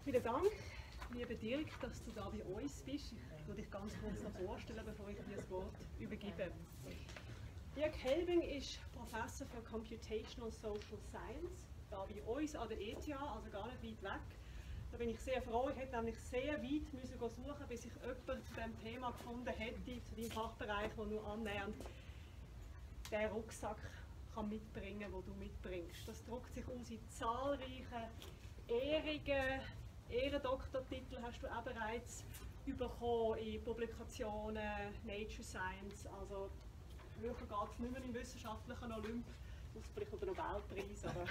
Vielen Dank, lieber Dirk, dass du da bei uns bist. Ich würde dich ganz kurz noch vorstellen, bevor ich dir das Wort übergebe. Dirk Helbing ist Professor für Computational Social Science, da bei uns an der ETH, also gar nicht weit weg. Da bin ich sehr froh. Ich hätte nämlich sehr weit müssen suchen, bis ich jemanden zu diesem Thema gefunden hätte, zu deinem Fachbereich, der nur annähernd den Rucksack kann mitbringen kann, den du mitbringst. Das drückt sich aus in zahlreichen Ehrungen. Ehrendoktortitel hast du auch bereits bekommen in Publikationen, Nature Science, also höher geht es nicht mehr im wissenschaftlichen Olymp, vielleicht oder Nobelpreis. Aber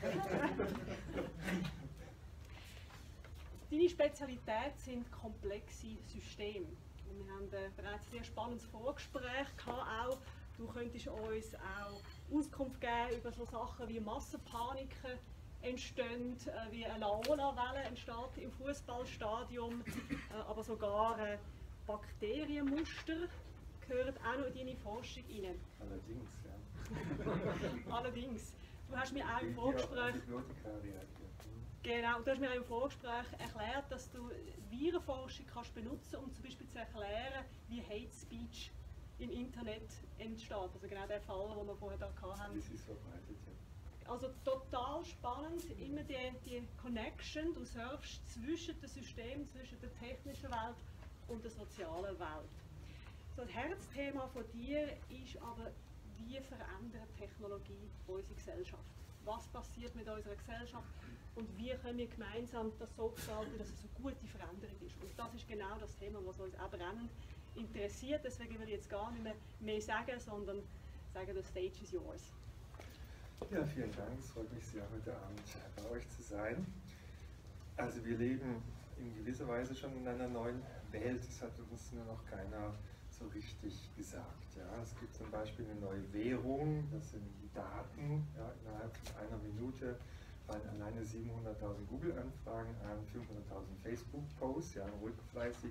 Deine Spezialität sind komplexe Systeme. Und wir haben bereits ein sehr spannendes Vorgespräch gehabt. Auch. Du könntest uns auch Auskunft geben über so Sachen wie Massenpaniken entstehen, wie eine Laola-Welle entsteht im Fußballstadion, aber sogar Bakterienmuster gehört auch noch in deine Forschung rein. Allerdings, ja. Allerdings. Du hast mir auch im Vorgespräch, genau, du hast mir auch im Vorgespräch erklärt, dass du Virenforschung kannst benutzen, um zum Beispiel zu erklären, wie Hate Speech im Internet entsteht. Also genau der Fall, den wir vorher da hatten. Das ist verbreitet, ja. Also total spannend, immer die Connection, du surfst zwischen dem System, zwischen der technischen Welt und der sozialen Welt. So, das Herzthema von dir ist aber, wie verändert Technologie unsere Gesellschaft? Was passiert mit unserer Gesellschaft und wie können wir gemeinsam das so gestalten, dass es eine gute Veränderung ist? Und das ist genau das Thema, was uns auch brennend interessiert. Deswegen will ich jetzt gar nicht mehr sagen, sondern sagen, the stage is yours. Ja, vielen Dank. Es freut mich sehr, heute Abend bei euch zu sein. Also wir leben in gewisser Weise schon in einer neuen Welt. Das hat uns nur noch keiner so richtig gesagt. Ja, es gibt zum Beispiel eine neue Währung, das sind die Daten. Ja, innerhalb von einer Minute fallen alleine 700.000 Google-Anfragen an, 500.000 Facebook-Posts, ja, ruhig fleißig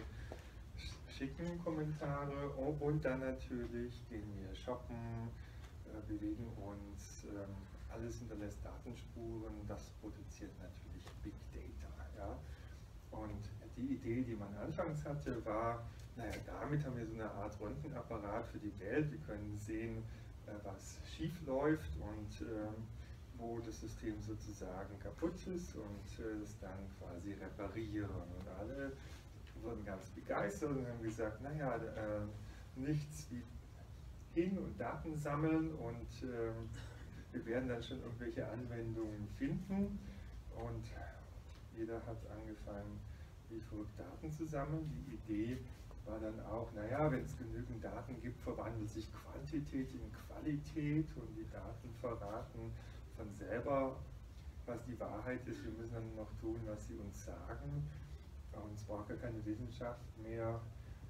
schicken Kommentare und dann natürlich gehen wir shoppen, bewegen uns, alles hinterlässt Datenspuren, das produziert natürlich Big Data. Ja? Und die Idee, die man anfangs hatte, war, naja, damit haben wir so eine Art Röntgenapparat für die Welt. Wir können sehen, was schief läuft und wo das System sozusagen kaputt ist und es dann quasi reparieren. Und alle wurden ganz begeistert und haben gesagt, naja, nichts wie hin und Daten sammeln und wir werden dann schon irgendwelche Anwendungen finden. Und jeder hat angefangen, wie verrückt Daten zu sammeln. Die Idee war dann auch, naja, wenn es genügend Daten gibt, verwandelt sich Quantität in Qualität und die Daten verraten von selber, was die Wahrheit ist. Wir müssen dann noch tun, was sie uns sagen. Und es braucht gar keine Wissenschaft mehr.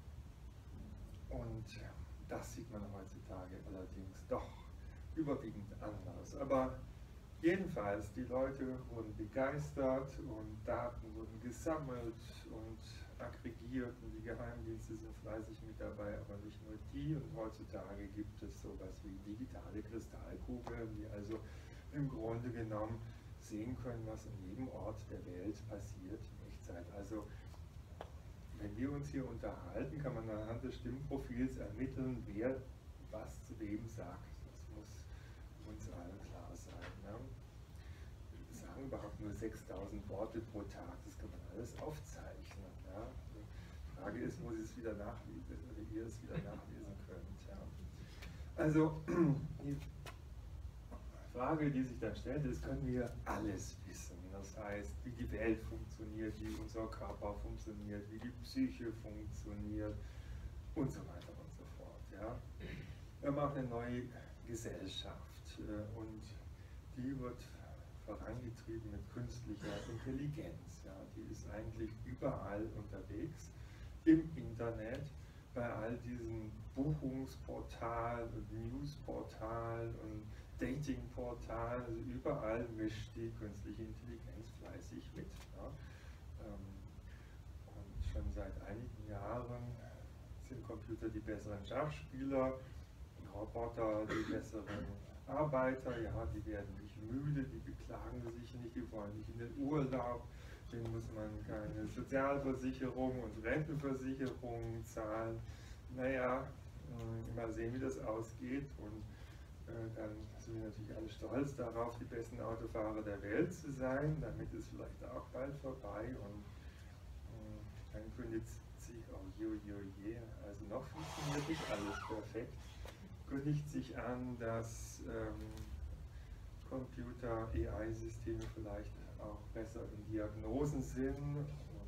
Und das sieht man heutzutage allerdings doch überwiegend anders. Aber jedenfalls, die Leute wurden begeistert und Daten wurden gesammelt und aggregiert und die Geheimdienste sind fleißig mit dabei, aber nicht nur die. Und heutzutage gibt es sowas wie digitale Kristallkugeln, die also im Grunde genommen sehen können, was an jedem Ort der Welt passiert in Echtzeit. Also wenn wir uns hier unterhalten, kann man anhand des Stimmprofils ermitteln, wer was zu wem sagt. Das muss uns allen klar sein. Ne? Wir sagen überhaupt nur 6.000 Worte pro Tag, das kann man alles aufzeichnen. Ja? Die Frage ist, wo Sie es wieder nachlesen, oder ihr es wieder nachlesen könnt. Ja? Also die Frage, die sich dann stellt, ist, können wir alles wissen? Das heißt, wie die Welt funktioniert, wie unser Körper funktioniert, wie die Psyche funktioniert und so weiter und so fort. Ja? Wir haben auch eine neue Gesellschaft und die wird vorangetrieben mit künstlicher Intelligenz. Ja? Die ist eigentlich überall unterwegs, im Internet, bei all diesen Buchungsportalen und Newsportalen und Datingportalen, also überall mischt die künstliche Intelligenz fleißig mit. Ja? Und schon seit einigen Jahren sind Computer die besseren Schachspieler, Roboter die besseren Arbeiter, ja, die werden nicht müde, die beklagen sich nicht, die wollen nicht in den Urlaub, den muss man keine Sozialversicherung und Rentenversicherung zahlen. Naja, mal sehen, wie das ausgeht. Und dann sind wir natürlich alle stolz darauf, die besten Autofahrer der Welt zu sein. Damit ist vielleicht auch bald vorbei. Und dann kündigt sich, oh je, also noch funktioniert nicht alles perfekt, kündigt sich an, dass Computer, AI-Systeme vielleicht auch besser in Diagnosen sind und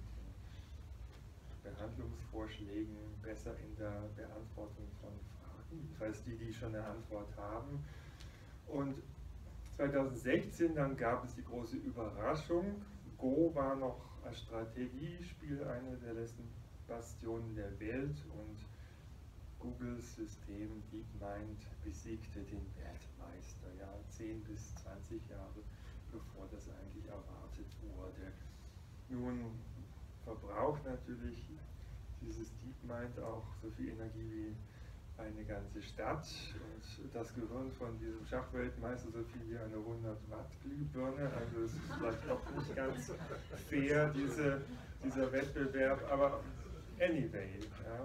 Behandlungsvorschlägen, besser in der Beantwortung von Fragen, falls die schon eine Antwort haben. Und 2016 dann gab es die große Überraschung. Go war noch als Strategiespiel eine der letzten Bastionen der Welt und Googles System DeepMind besiegte den Weltmeister, ja, 10 bis 20 Jahre bevor das eigentlich erwartet wurde. Nun verbraucht natürlich dieses DeepMind auch so viel Energie wie eine ganze Stadt und das Gehirn von diesem Schachweltmeister so viel wie eine 100 Watt Glühbirne, also es ist vielleicht auch nicht ganz fair, dieser Wettbewerb, aber anyway. Ja.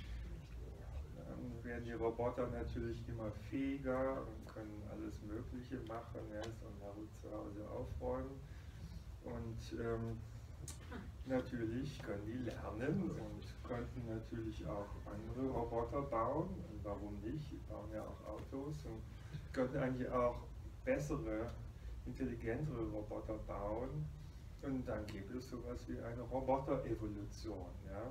Dann werden die Roboter natürlich immer fähiger und können alles Mögliche machen, ja, und Naru zu Hause aufräumen und natürlich können die lernen und könnten natürlich auch andere Roboter bauen. Und warum nicht? Die bauen ja auch Autos und könnten eigentlich auch bessere, intelligentere Roboter bauen. Und dann gibt es sowas wie eine Roboter-Evolution. Ja?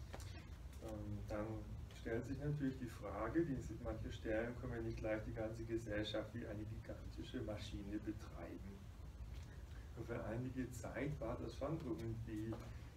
Dann stellt sich natürlich die Frage, die sich manche stellen, können wir nicht gleich die ganze Gesellschaft wie eine gigantische Maschine betreiben? Und für einige Zeit war das schon irgendwie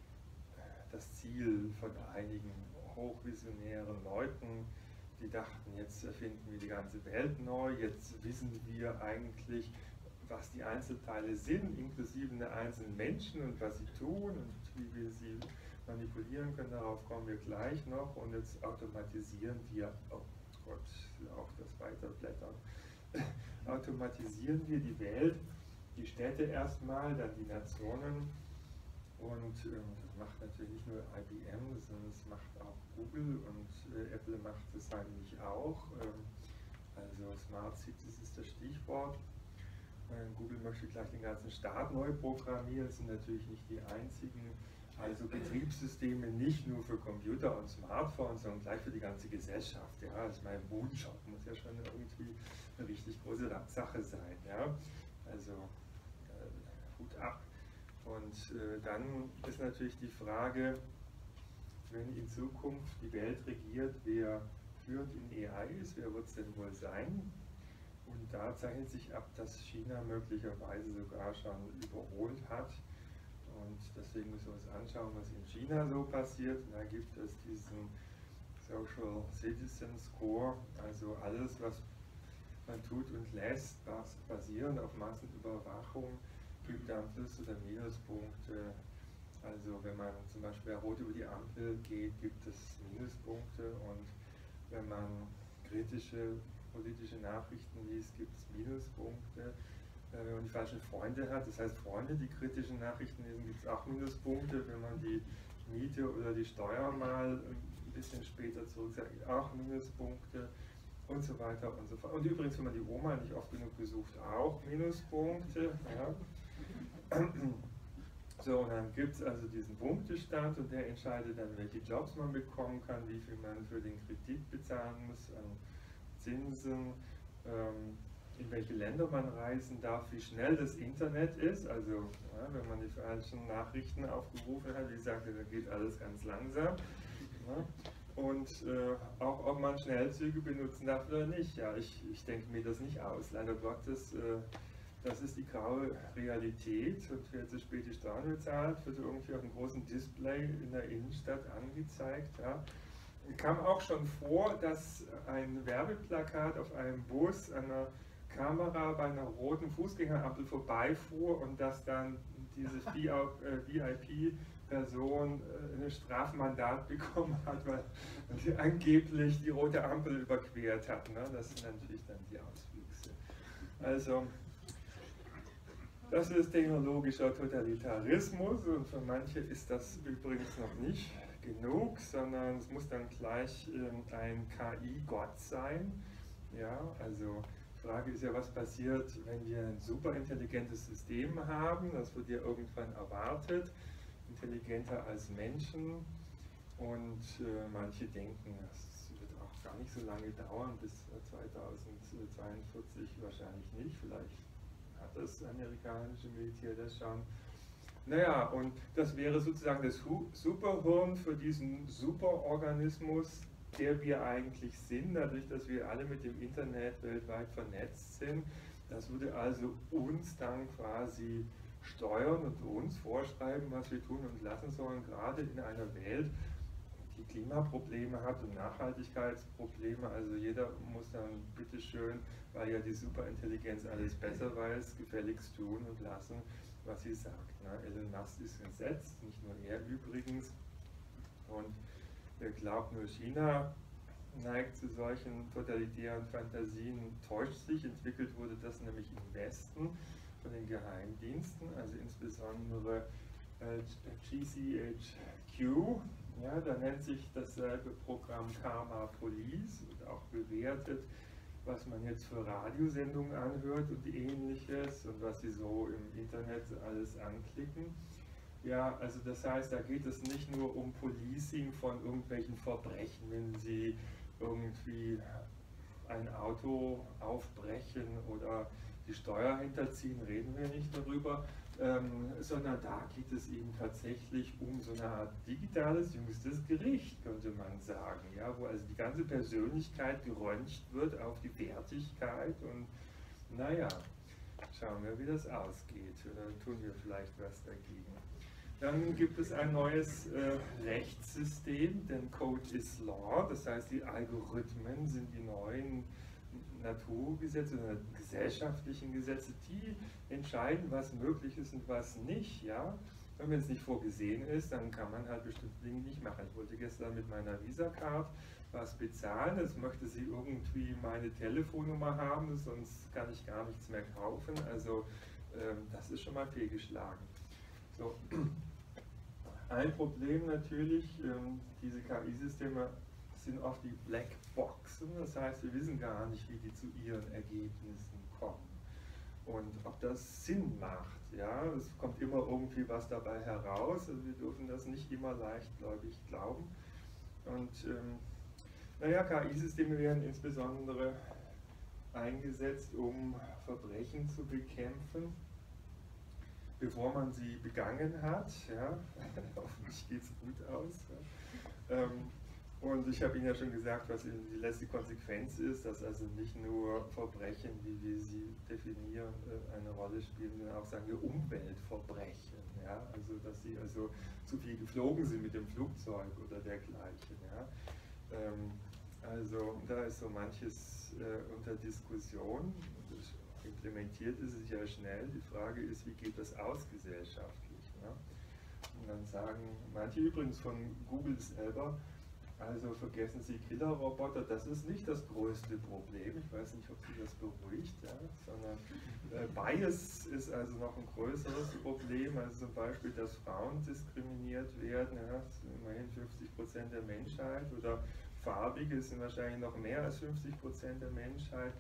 das Ziel von einigen hochvisionären Leuten, die dachten, jetzt erfinden wir die ganze Welt neu, jetzt wissen wir eigentlich, was die Einzelteile sind, inklusive der einzelnen Menschen und was sie tun und wie wir sie manipulieren können, darauf kommen wir gleich noch und jetzt automatisieren wir, oh Gott, auch das Weiterblättern, automatisieren wir die Welt, die Städte erstmal, dann die Nationen und das macht natürlich nicht nur IBM, sondern es macht auch Google und Apple macht es eigentlich auch. Also Smart Cities ist das Stichwort. Google möchte gleich den ganzen Staat neu programmieren, das sind natürlich nicht die einzigen. Also Betriebssysteme nicht nur für Computer und Smartphones, sondern gleich für die ganze Gesellschaft. Ja, das ist mein Moonshot, muss ja schon irgendwie eine richtig große Sache sein. Ja? Also Hut ab. Und dann ist natürlich die Frage, wenn in Zukunft die Welt regiert, wer führend in AI ist, wer wird es denn wohl sein? Und da zeichnet sich ab, dass China möglicherweise sogar schon überholt hat. Und deswegen müssen wir uns anschauen, was in China so passiert. Und da gibt es diesen Social Citizen Score, also alles, was man tut und lässt, basierend auf Massenüberwachung, gibt dann Plus- oder Minuspunkte. Also wenn man zum Beispiel rot über die Ampel geht, gibt es Minuspunkte und wenn man kritische politische Nachrichten liest, gibt es Minuspunkte. Wenn man die falschen Freunde hat, das heißt Freunde, die kritische Nachrichten lesen, gibt es auch Minuspunkte. Wenn man die Miete oder die Steuer mal ein bisschen später zurücksagt, auch Minuspunkte und so weiter und so fort. Und übrigens, wenn man die Oma nicht oft genug besucht, auch Minuspunkte. Ja. So, und dann gibt es also diesen Punktestand und der entscheidet dann, welche Jobs man bekommen kann, wie viel man für den Kredit bezahlen muss an Zinsen, in welche Länder man reisen darf, wie schnell das Internet ist. Also ja, wenn man die falschen Nachrichten aufgerufen hat, wie gesagt, da geht alles ganz langsam. Ja. Und auch ob man Schnellzüge benutzen darf oder nicht. Ja, ich denke mir das nicht aus. Leider Gottes, das ist die graue Realität. Und wer zu spät die Steuern bezahlt, wird irgendwie auf einem großen Display in der Innenstadt angezeigt. Ja. Kam auch schon vor, dass ein Werbeplakat auf einem Bus an einer Kamera bei einer roten Fußgängerampel vorbeifuhr und dass dann diese VIP-Person ein Strafmandat bekommen hat, weil sie angeblich die rote Ampel überquert hat. Ne? Das sind natürlich dann die Auswüchse. Also Das ist technologischer Totalitarismus und für manche ist das übrigens noch nicht genug, sondern es muss dann gleich ein KI-Gott sein. Ja, also die Frage ist ja, was passiert, wenn wir ein superintelligentes System haben, das wird ja irgendwann erwartet, intelligenter als Menschen, und manche denken, das wird auch gar nicht so lange dauern, bis 2042 wahrscheinlich nicht, vielleicht hat das amerikanische Militär das schon. Naja, und das wäre sozusagen das Superhirn für diesen Superorganismus, der wir eigentlich sind, dadurch, dass wir alle mit dem Internet weltweit vernetzt sind. Das würde also uns dann quasi steuern und uns vorschreiben, was wir tun und lassen sollen, gerade in einer Welt, die Klimaprobleme hat und Nachhaltigkeitsprobleme. Also jeder muss dann bitteschön, weil ja die Superintelligenz alles besser weiß, gefälligst tun und lassen, was sie sagt. Ne? Elon Musk ist entsetzt, nicht nur er übrigens. Und wer glaubt, nur China neigt zu solchen totalitären Fantasien, täuscht sich. Entwickelt wurde das nämlich im Westen von den Geheimdiensten, also insbesondere GCHQ. Ja, da nennt sich dasselbe Programm Karma Police und auch bewertet, was man jetzt für Radiosendungen anhört und ähnliches und was sie so im Internet alles anklicken. Ja, also das heißt, da geht es nicht nur um Policing von irgendwelchen Verbrechen, wenn sie irgendwie ein Auto aufbrechen oder die Steuer hinterziehen, reden wir nicht darüber, sondern da geht es eben tatsächlich um so eine Art digitales jüngstes Gericht, könnte man sagen, ja, wo also die ganze Persönlichkeit geröntgt wird auf die Wertigkeit und naja, schauen wir, wie das ausgeht, oder tun wir vielleicht was dagegen. Dann gibt es ein neues Rechtssystem, denn Code is Law, das heißt, die Algorithmen sind die neuen Naturgesetze oder gesellschaftlichen Gesetze, die entscheiden, was möglich ist und was nicht. Ja? Wenn es nicht vorgesehen ist, dann kann man halt bestimmte Dinge nicht machen. Ich wollte gestern mit meiner Visa-Card was bezahlen, jetzt möchte sie irgendwie meine Telefonnummer haben, sonst kann ich gar nichts mehr kaufen. Also das ist schon mal fehlgeschlagen. So. Ein Problem natürlich, diese KI-Systeme sind oft die Blackboxen, das heißt, wir wissen gar nicht, wie die zu ihren Ergebnissen kommen und ob das Sinn macht. Ja? Es kommt immer irgendwie was dabei heraus, also wir dürfen das nicht immer leichtgläubig glauben. Und naja, KI-Systeme werden insbesondere eingesetzt, um Verbrechen zu bekämpfen, bevor man sie begangen hat. Ja? Hoffentlich geht es gut aus. Ja? Und ich habe Ihnen ja schon gesagt, was die letzte Konsequenz ist, dass also nicht nur Verbrechen, wie wir sie definieren, eine Rolle spielen, sondern auch, sagen wir, Umweltverbrechen. Ja? Also, dass sie also zu viel geflogen sind mit dem Flugzeug oder dergleichen. Ja? Also, da ist so manches unter Diskussion. Implementiert ist es ja schnell. Die Frage ist, wie geht das aus gesellschaftlich? Ne? Und dann sagen manche übrigens von Google selber, also vergessen Sie Killerroboter, das ist nicht das größte Problem. Ich weiß nicht, ob Sie das beruhigt, ja? Sondern Bias ist also noch ein größeres Problem. Also zum Beispiel, dass Frauen diskriminiert werden, ja? Das sind immerhin 50% der Menschheit, oder Farbige sind wahrscheinlich noch mehr als 50% der Menschheit.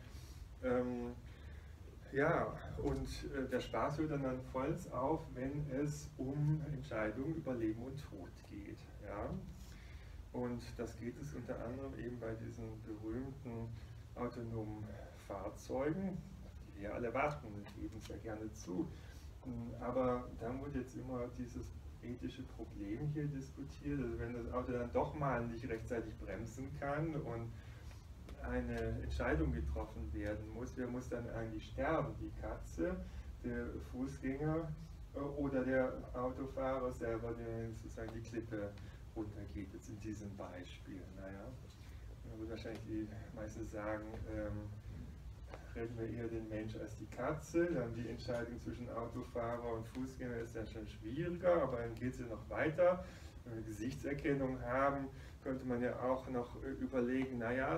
Ja, und der Spaß hört dann vollends auf, wenn es um Entscheidungen über Leben und Tod geht. Ja? Und das geht es unter anderem eben bei diesen berühmten autonomen Fahrzeugen, die wir alle warten, wir geben es ja gerne zu. Aber dann wird jetzt immer dieses ethische Problem hier diskutiert, also wenn das Auto dann doch mal nicht rechtzeitig bremsen kann und eine Entscheidung getroffen werden muss, wer muss dann eigentlich sterben? Die Katze, der Fußgänger oder der Autofahrer selber, der sozusagen die Klippe runtergeht, jetzt in diesem Beispiel. Naja, da wird wahrscheinlich die meisten sagen, retten wir eher den Mensch als die Katze. Dann die Entscheidung zwischen Autofahrer und Fußgänger ist dann schon schwieriger, aber dann geht es ja noch weiter. Wenn wir Gesichtserkennung haben, könnte man ja auch noch überlegen, naja,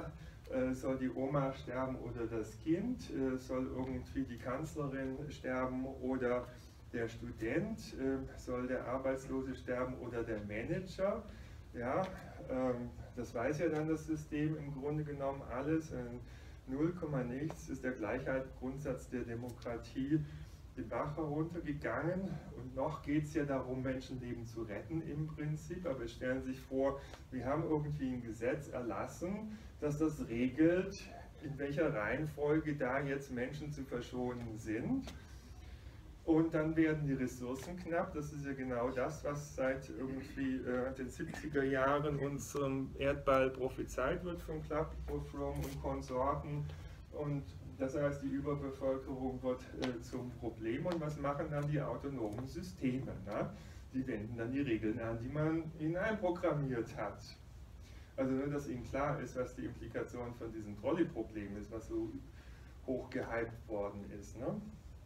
soll die Oma sterben oder das Kind, soll irgendwie die Kanzlerin sterben oder der Student, soll der Arbeitslose sterben oder der Manager. Ja, das weiß ja dann das System im Grunde genommen alles. 0, nichts ist der Gleichheitsgrundsatz der Demokratie den Bach heruntergegangen, und noch geht es ja darum, Menschenleben zu retten im Prinzip, aber stellen Sie sich vor, wir haben irgendwie ein Gesetz erlassen, das das regelt, in welcher Reihenfolge da jetzt Menschen zu verschonen sind. Und dann werden die Ressourcen knapp. Das ist ja genau das, was seit irgendwie den 70er Jahren unserem Erdball prophezeit wird von Klaprothrom und Konsorten. Und das heißt, die Überbevölkerung wird zum Problem. Und was machen dann die autonomen Systeme? Ne? Die wenden dann die Regeln an, die man hineinprogrammiert hat. Also nur, dass Ihnen klar ist, was die Implikation von diesem Trolley-Problem ist, was so hoch gehypt worden ist. Ne?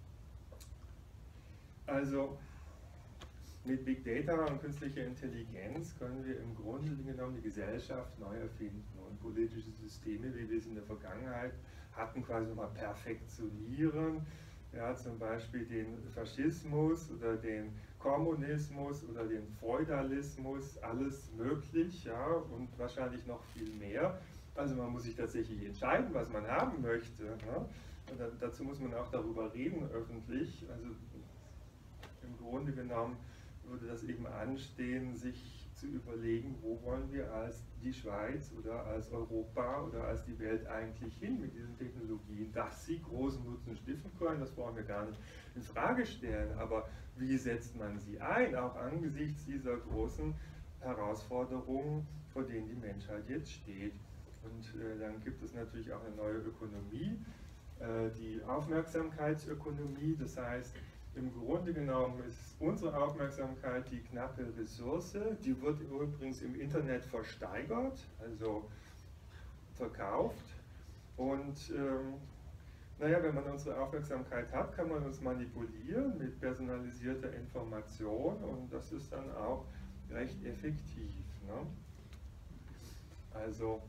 Also mit Big Data und künstlicher Intelligenz können wir im Grunde genommen die Gesellschaft neu erfinden und politische Systeme, wie wir es in der Vergangenheit hatten, quasi nochmal perfektionieren. Ja, zum Beispiel den Faschismus oder den Kommunismus oder den Feudalismus, alles möglich, ja, und wahrscheinlich noch viel mehr. Also man muss sich tatsächlich entscheiden, was man haben möchte. Ne? Und dazu muss man auch darüber reden öffentlich. Also im Grunde genommen würde das eben anstehen, sich zu überlegen, wo wollen wir als die Schweiz oder als Europa oder als die Welt eigentlich hin mit diesen Technologien, dass sie großen Nutzen stiften können, das brauchen wir gar nicht in Frage stellen, aber wie setzt man sie ein, auch angesichts dieser großen Herausforderungen, vor denen die Menschheit jetzt steht. Und dann gibt es natürlich auch eine neue Ökonomie, die Aufmerksamkeitsökonomie, das heißt, im Grunde genommen ist unsere Aufmerksamkeit die knappe Ressource, die wird übrigens im Internet versteigert, also verkauft. Und naja, wenn man unsere Aufmerksamkeit hat, kann man uns manipulieren mit personalisierter Information, und das ist dann auch recht effektiv. Ne? Also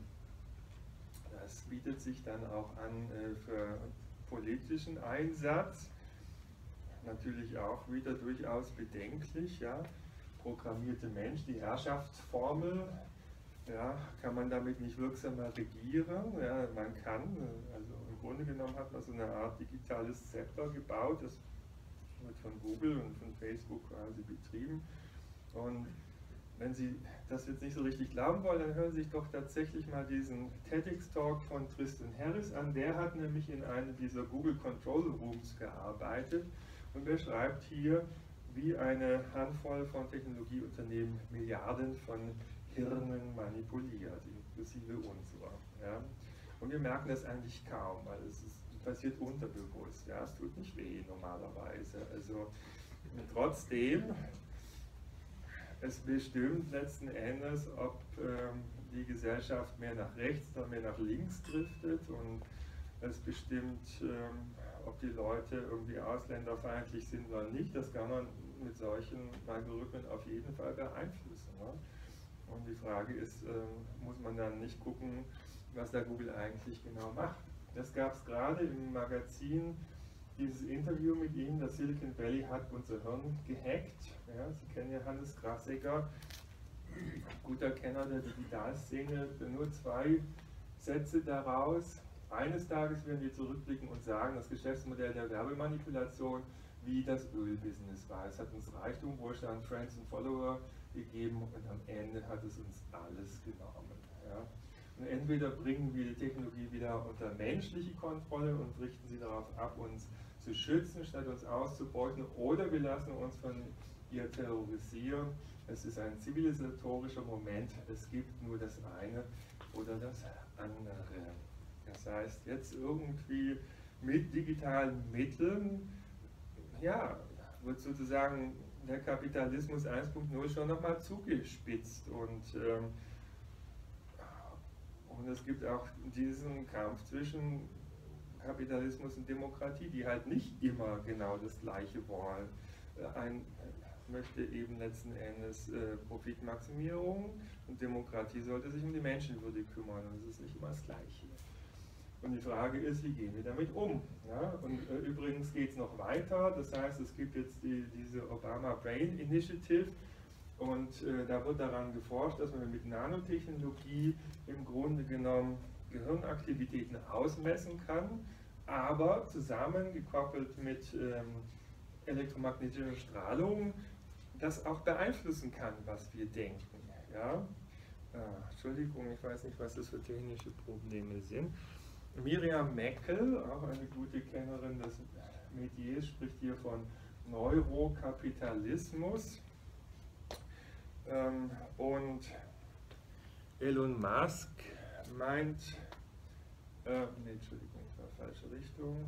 das bietet sich dann auch an für politischen Einsatz. Natürlich auch wieder durchaus bedenklich, ja. Programmierte Mensch, die Herrschaftsformel, ja, kann man damit nicht wirksamer regieren? Ja, man kann, also im Grunde genommen hat man so eine Art digitales Zepter gebaut, das wird von Google und von Facebook quasi betrieben. Und wenn Sie das jetzt nicht so richtig glauben wollen, dann hören Sie sich doch tatsächlich mal diesen TEDx-Talk von Tristan Harris an. Der hat nämlich in einem dieser Google Control Rooms gearbeitet und beschreibt hier, wie eine Handvoll von Technologieunternehmen Milliarden von Hirnen manipuliert, inklusive unserer. Ja. Und wir merken das eigentlich kaum, weil passiert unterbewusst. Ja. Es tut nicht weh normalerweise. Also trotzdem, es bestimmt letzten Endes, ob die Gesellschaft mehr nach rechts oder mehr nach links driftet, und es bestimmt, ob die Leute irgendwie ausländerfeindlich sind oder nicht. Das kann man mit solchen Algorithmen auf jeden Fall beeinflussen. Ne? Und die Frage ist, muss man dann nicht gucken, was da Google eigentlich genau macht. Das gab es gerade im Magazin, dieses Interview mit ihm, das Silicon Valley hat unser Hirn gehackt. Ja, Sie kennen ja Hannes Grasegger, guter Kenner der Digitalszene, nur 2 Sätze daraus. Eines Tages werden wir zurückblicken und sagen, das Geschäftsmodell der Werbemanipulation wie das Ölbusiness war. Es hat uns Reichtum, Wohlstand, Friends und Follower gegeben, und am Ende hat es uns alles genommen. Ja. Und entweder bringen wir die Technologie wieder unter menschliche Kontrolle und richten sie darauf ab, uns zu schützen, statt uns auszubeuten, oder wir lassen uns von ihr terrorisieren. Es ist ein zivilisatorischer Moment, es gibt nur das eine oder das andere. Das heißt, jetzt irgendwie mit digitalen Mitteln, ja, wird sozusagen der Kapitalismus 1.0 schon nochmal zugespitzt, und es gibt auch diesen Kampf zwischen Kapitalismus und Demokratie, die halt nicht immer genau das Gleiche wollen. Ein möchte eben letzten Endes Profitmaximierung und Demokratie sollte sich um die Menschenwürde kümmern und das ist nicht immer das Gleiche. Und die Frage ist, wie gehen wir damit um? Ja? Und übrigens geht es noch weiter, das heißt, es gibt jetzt diese Obama Brain Initiative und da wird daran geforscht, dass man mit Nanotechnologie im Grunde genommen Gehirnaktivitäten ausmessen kann, aber zusammengekoppelt mit elektromagnetischer Strahlung das auch beeinflussen kann, was wir denken. Ja? Entschuldigung, ich weiß nicht, was das für technische Probleme sind. Miriam Meckel, auch eine gute Kennerin des Metiers, spricht hier von Neurokapitalismus. Und Elon Musk meint, nee, Entschuldigung, ich war falsche Richtung.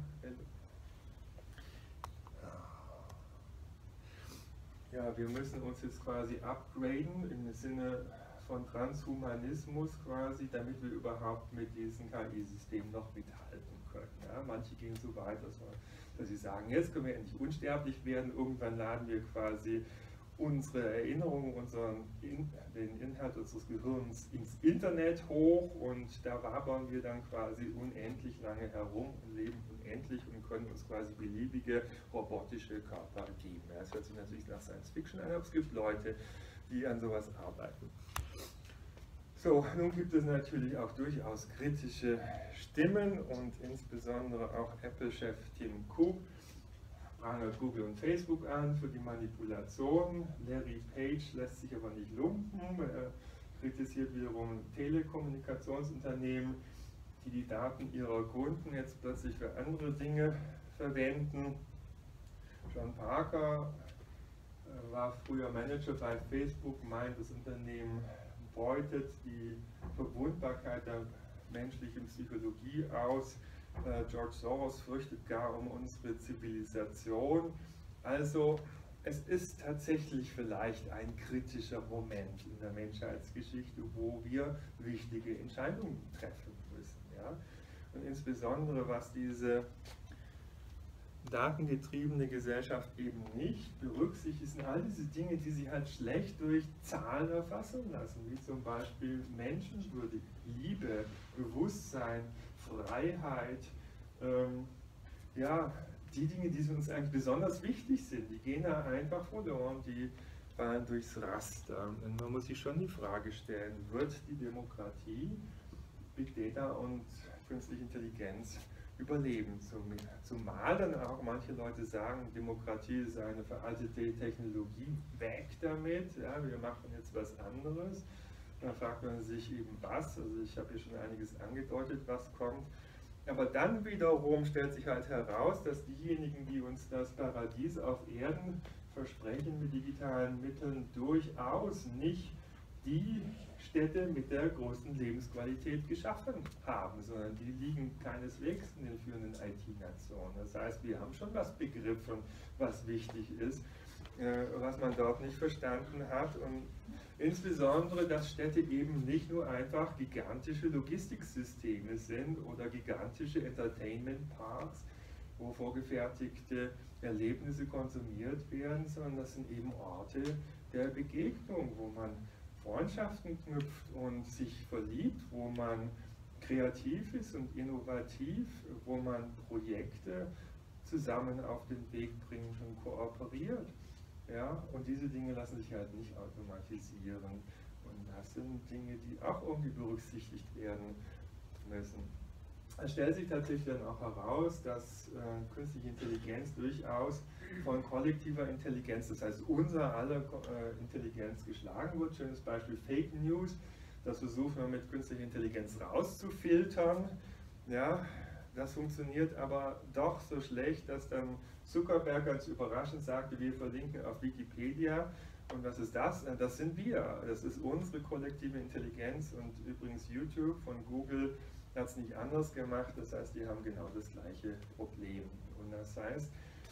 Ja, wir müssen uns jetzt quasi upgraden im Sinne von Transhumanismus quasi, damit wir überhaupt mit diesen KI-Systemen noch mithalten können. Ja, manche gehen so weit, dass sie sagen, jetzt können wir endlich unsterblich werden, irgendwann laden wir quasi unsere Erinnerungen, den Inhalt unseres Gehirns ins Internet hoch und da wabern wir dann quasi unendlich lange herum und leben unendlich und können uns quasi beliebige robotische Körper geben. Ja, das hört sich natürlich nach Science Fiction an, aber es gibt Leute, die an sowas arbeiten. So, nun gibt es natürlich auch durchaus kritische Stimmen und insbesondere auch Apple-Chef Tim Cook prangert Google und Facebook an für die Manipulation. Larry Page lässt sich aber nicht lumpen. Er kritisiert wiederum Telekommunikationsunternehmen, die die Daten ihrer Kunden jetzt plötzlich für andere Dinge verwenden. John Parker war früher Manager bei Facebook, meint, das Unternehmen beutet die Verwundbarkeit der menschlichen Psychologie aus. George Soros fürchtet gar um unsere Zivilisation. Also es ist tatsächlich vielleicht ein kritischer Moment in der Menschheitsgeschichte, wo wir wichtige Entscheidungen treffen müssen. Ja? Und insbesondere was diese datengetriebene Gesellschaft eben nicht berücksichtigt, sind all diese Dinge, die sich halt schlecht durch Zahlen erfassen lassen, wie zum Beispiel Menschenwürde, Liebe, Bewusstsein, Freiheit, ja, die Dinge, die uns eigentlich besonders wichtig sind, die gehen da einfach verloren, die fallen durchs Raster. Und man muss sich schon die Frage stellen, wird die Demokratie, Big Data und künstliche Intelligenz überleben? Zumal dann auch manche Leute sagen, Demokratie ist eine veraltete Technologie, weg damit, ja, wir machen jetzt was anderes. Da fragt man sich eben was, also ich habe hier schon einiges angedeutet, was kommt. Aber dann wiederum stellt sich halt heraus, dass diejenigen, die uns das Paradies auf Erden versprechen mit digitalen Mitteln, durchaus nicht die Städte mit der größten Lebensqualität geschaffen haben, sondern die liegen keineswegs in den führenden IT-Nationen. Das heißt, wir haben schon was begriffen, was wichtig ist, was man dort nicht verstanden hat. Und insbesondere, dass Städte eben nicht nur einfach gigantische Logistiksysteme sind oder gigantische Entertainment-Parks, wo vorgefertigte Erlebnisse konsumiert werden, sondern das sind eben Orte der Begegnung, wo man Freundschaften knüpft und sich verliebt, wo man kreativ ist und innovativ, wo man Projekte zusammen auf den Weg bringt und kooperiert. Ja, und diese Dinge lassen sich halt nicht automatisieren. Und das sind Dinge, die auch irgendwie berücksichtigt werden müssen. Es stellt sich tatsächlich dann auch heraus, dass künstliche Intelligenz durchaus von kollektiver Intelligenz, das heißt unser aller Intelligenz geschlagen wird. Schönes Beispiel Fake News, das versuchen wir mit künstlicher Intelligenz rauszufiltern. Ja, das funktioniert aber doch so schlecht, dass dann Zuckerberg ganz überraschend sagte, wir verlinken auf Wikipedia. Und was ist das? Das sind wir. Das ist unsere kollektive Intelligenz. Und übrigens YouTube von Google hat es nicht anders gemacht. Das heißt, die haben genau das gleiche Problem. Und das heißt,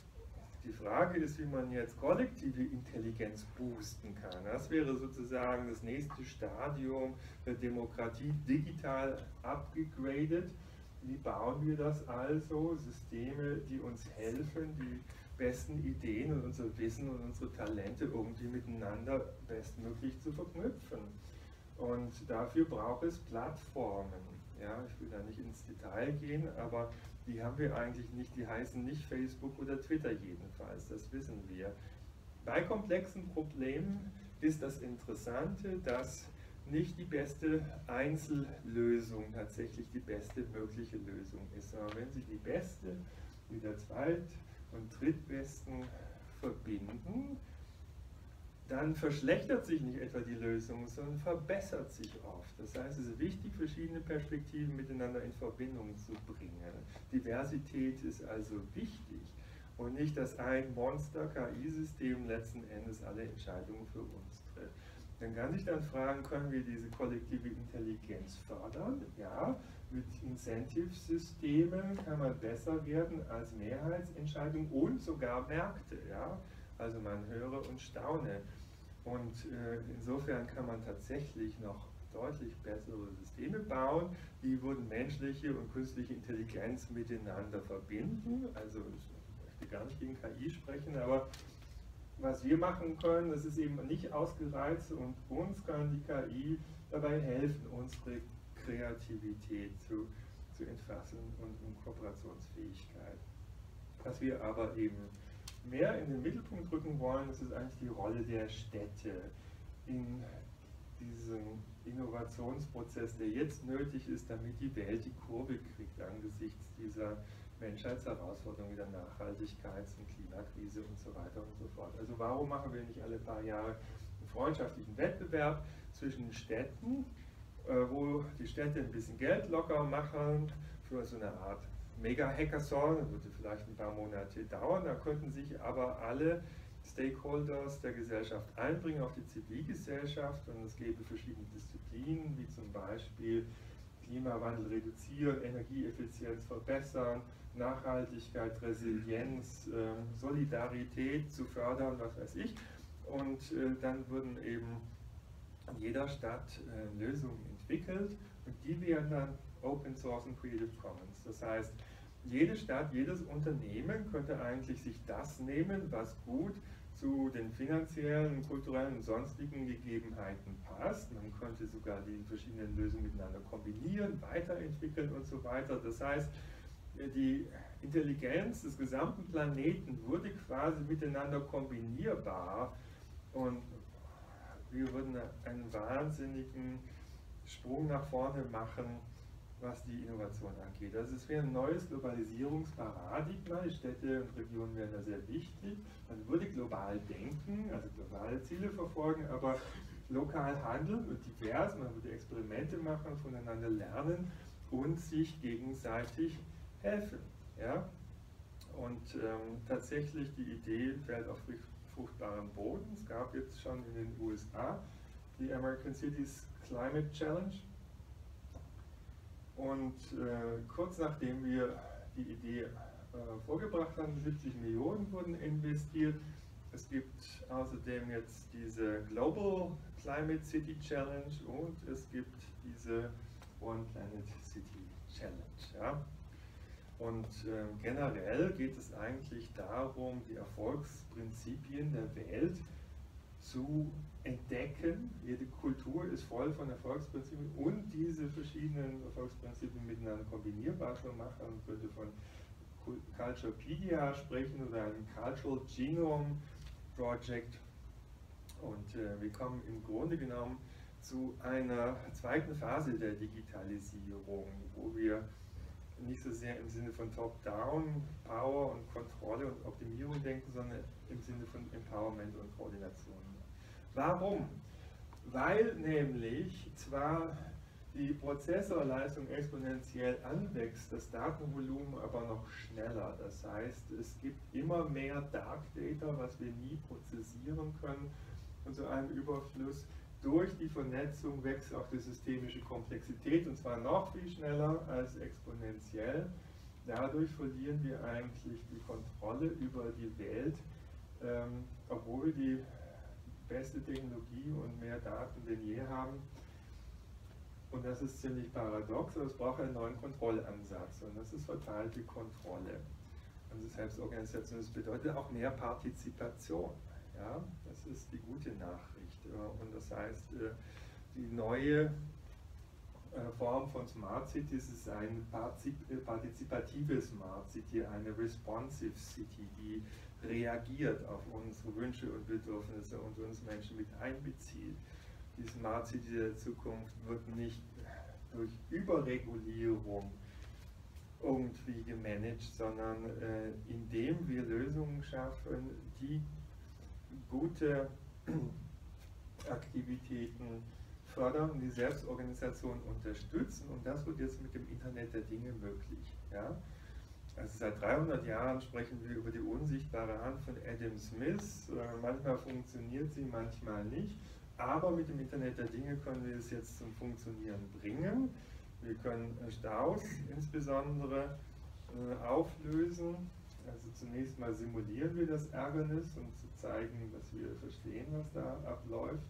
die Frage ist, wie man jetzt kollektive Intelligenz boosten kann. Das wäre sozusagen das nächste Stadium der Demokratie, digital abgegradet. Wie bauen wir das also? Systeme, die uns helfen, die besten Ideen und unser Wissen und unsere Talente irgendwie miteinander bestmöglich zu verknüpfen. Und dafür braucht es Plattformen. Ja, ich will da nicht ins Detail gehen, aber die haben wir eigentlich nicht, die heißen nicht Facebook oder Twitter jedenfalls, das wissen wir. Bei komplexen Problemen ist das Interessante, dass nicht die beste Einzellösung tatsächlich die beste mögliche Lösung ist, sondern wenn Sie die beste mit der zweit- und drittbesten verbinden, dann verschlechtert sich nicht etwa die Lösung, sondern verbessert sich oft. Das heißt, es ist wichtig, verschiedene Perspektiven miteinander in Verbindung zu bringen. Diversität ist also wichtig und nicht, dass ein Monster-KI-System letzten Endes alle Entscheidungen für uns trifft. Man kann sich dann fragen, können wir diese kollektive Intelligenz fördern? Ja, mit Incentive-Systemen kann man besser werden als Mehrheitsentscheidung und sogar Märkte. Ja? Also man höre und staune. Und insofern kann man tatsächlich noch deutlich bessere Systeme bauen, die würden menschliche und künstliche Intelligenz miteinander verbinden. Also ich möchte gar nicht gegen KI sprechen, aber was wir machen können, das ist eben nicht ausgereizt und uns kann die KI dabei helfen, unsere Kreativität zu entfachen und um Kooperationsfähigkeit. Was wir aber eben mehr in den Mittelpunkt rücken wollen, das ist eigentlich die Rolle der Städte in diesem Innovationsprozess, der jetzt nötig ist, damit die Welt die Kurve kriegt angesichts dieser Menschheitsherausforderungen wie der Nachhaltigkeits- und Klimakrise und so weiter und so fort. Also warum machen wir nicht alle paar Jahre einen freundschaftlichen Wettbewerb zwischen Städten, wo die Städte ein bisschen Geld locker machen für so eine Art Mega-Hackathon, das würde vielleicht ein paar Monate dauern, da könnten sich aber alle Stakeholders der Gesellschaft einbringen, auch die Zivilgesellschaft, und es gäbe verschiedene Disziplinen, wie zum Beispiel Klimawandel reduzieren, Energieeffizienz verbessern, Nachhaltigkeit, Resilienz, Solidarität zu fördern, was weiß ich. Und dann würden eben in jeder Stadt Lösungen entwickelt und die wären dann Open Source und Creative Commons. Das heißt, jede Stadt, jedes Unternehmen könnte eigentlich sich das nehmen, was gut zu den finanziellen, kulturellen und sonstigen Gegebenheiten passt. Man könnte sogar die verschiedenen Lösungen miteinander kombinieren, weiterentwickeln und so weiter. Das heißt, die Intelligenz des gesamten Planeten wurde quasi miteinander kombinierbar und wir würden einen wahnsinnigen Sprung nach vorne machen, was die Innovation angeht. Also es wäre ein neues Globalisierungsparadigma, die Städte und Regionen wären da sehr wichtig. Man würde global denken, also globale Ziele verfolgen, aber lokal handeln und divers, man würde Experimente machen, voneinander lernen und sich gegenseitig helfen. Ja? Und tatsächlich die Idee fällt auf fruchtbaren Boden. Es gab jetzt schon in den USA die American Cities Climate Challenge. Und kurz nachdem wir die Idee vorgebracht haben, 70 Millionen wurden investiert. Es gibt außerdem jetzt diese Global Climate City Challenge und es gibt diese One Planet City Challenge. Ja? Und generell geht es eigentlich darum, die Erfolgsprinzipien der Welt zu entdecken. Jede Kultur ist voll von Erfolgsprinzipien und diese verschiedenen Erfolgsprinzipien miteinander kombinierbar zu machen. Man könnte von Culturepedia sprechen oder einem Cultural Genome Project. Und wir kommen im Grunde genommen zu einer zweiten Phase der Digitalisierung, wo wir nicht so sehr im Sinne von Top-Down, Power und Kontrolle und Optimierung denken, sondern im Sinne von Empowerment und Koordination. Warum? Weil nämlich zwar die Prozessorleistung exponentiell anwächst, das Datenvolumen aber noch schneller. Das heißt, es gibt immer mehr Dark Data, was wir nie prozessieren können. Und zu einem Überfluss durch die Vernetzung wächst auch die systemische Komplexität, und zwar noch viel schneller als exponentiell. Dadurch verlieren wir eigentlich die Kontrolle über die Welt, obwohl wir die beste Technologie und mehr Daten denn je haben. Und das ist ziemlich paradox, aber es braucht einen neuen Kontrollansatz und das ist verteilte Kontrolle. Also Selbstorganisation, das bedeutet auch mehr Partizipation. Ja? Das ist die gute Nachricht. Und das heißt, die neue Form von Smart Cities ist eine partizipative Smart City, eine responsive City, die reagiert auf unsere Wünsche und Bedürfnisse und uns Menschen mit einbezieht. Die Smart City der Zukunft wird nicht durch Überregulierung irgendwie gemanagt, sondern indem wir Lösungen schaffen, die gute Aktivitäten fördern und die Selbstorganisation unterstützen. Und das wird jetzt mit dem Internet der Dinge möglich. Ja? Also seit 300 Jahren sprechen wir über die unsichtbare Hand von Adam Smith. Manchmal funktioniert sie, manchmal nicht. Aber mit dem Internet der Dinge können wir es jetzt zum Funktionieren bringen. Wir können Staus insbesondere auflösen. Also zunächst mal simulieren wir das Ärgernis, um zu zeigen, dass wir verstehen, was da abläuft.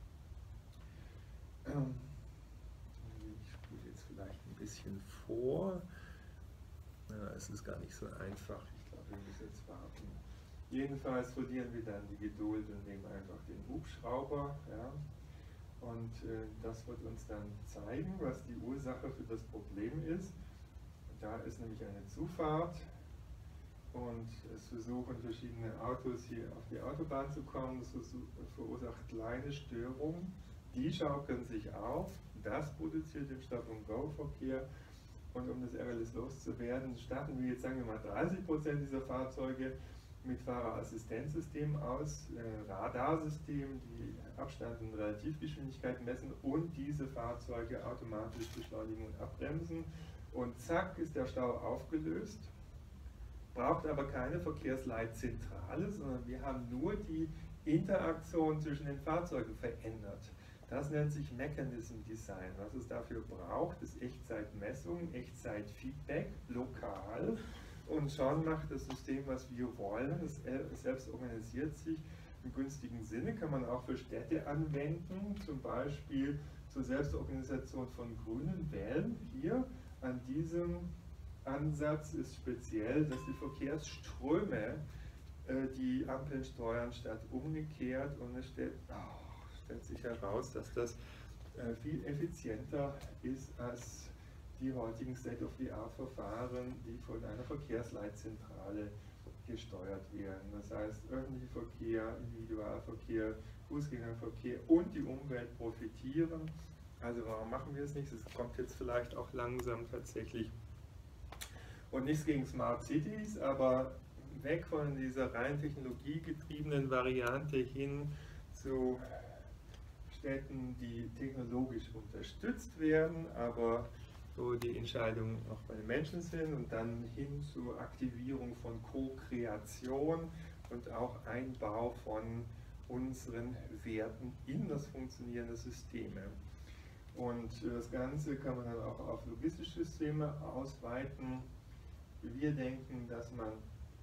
Ich spule jetzt vielleicht ein bisschen vor. Ja, es ist gar nicht so einfach. Ich glaube, wir müssen jetzt warten. Jedenfalls verlieren wir dann die Geduld und nehmen einfach den Hubschrauber. Ja? Und das wird uns dann zeigen, was die Ursache für das Problem ist. Da ist nämlich eine Zufahrt und es versuchen verschiedene Autos hier auf die Autobahn zu kommen. Das verursacht kleine Störungen. Die schaukeln sich auf. Das produziert den Stop-and-Go-Verkehr. Und um das Ärgernis loszuwerden, starten wir jetzt, sagen wir mal, 30% dieser Fahrzeuge mit Fahrerassistenzsystemen aus, Radarsystemen, die Abstand und Relativgeschwindigkeit messen und diese Fahrzeuge automatisch beschleunigen und abbremsen. Und zack ist der Stau aufgelöst, braucht aber keine Verkehrsleitzentrale, sondern wir haben nur die Interaktion zwischen den Fahrzeugen verändert. Das nennt sich Mechanism Design. Was es dafür braucht, ist Echtzeitmessung, Echtzeitfeedback, lokal. Und schon macht das System, was wir wollen. Es selbst organisiert sich im günstigen Sinne, kann man auch für Städte anwenden, zum Beispiel zur Selbstorganisation von grünen Wellen. Hier an diesem Ansatz ist speziell, dass die Verkehrsströme die Ampeln steuern statt umgekehrt, und es stellt sich heraus, dass das viel effizienter ist als die heutigen State-of-the-Art-Verfahren, die von einer Verkehrsleitzentrale gesteuert werden. Das heißt, öffentlicher Verkehr, Individualverkehr, Fußgängerverkehr und die Umwelt profitieren. Also warum machen wir es nicht? Es kommt jetzt vielleicht auch langsam tatsächlich. Und nichts gegen Smart Cities, aber weg von dieser rein technologiegetriebenen Variante hin zu Städten, die technologisch unterstützt werden, aber wo die Entscheidungen auch bei den Menschen sind, und dann hin zur Aktivierung von Co-Kreation und auch Einbau von unseren Werten in das Funktionieren der Systeme. Und das Ganze kann man dann auch auf logistische Systeme ausweiten. Wir denken, dass man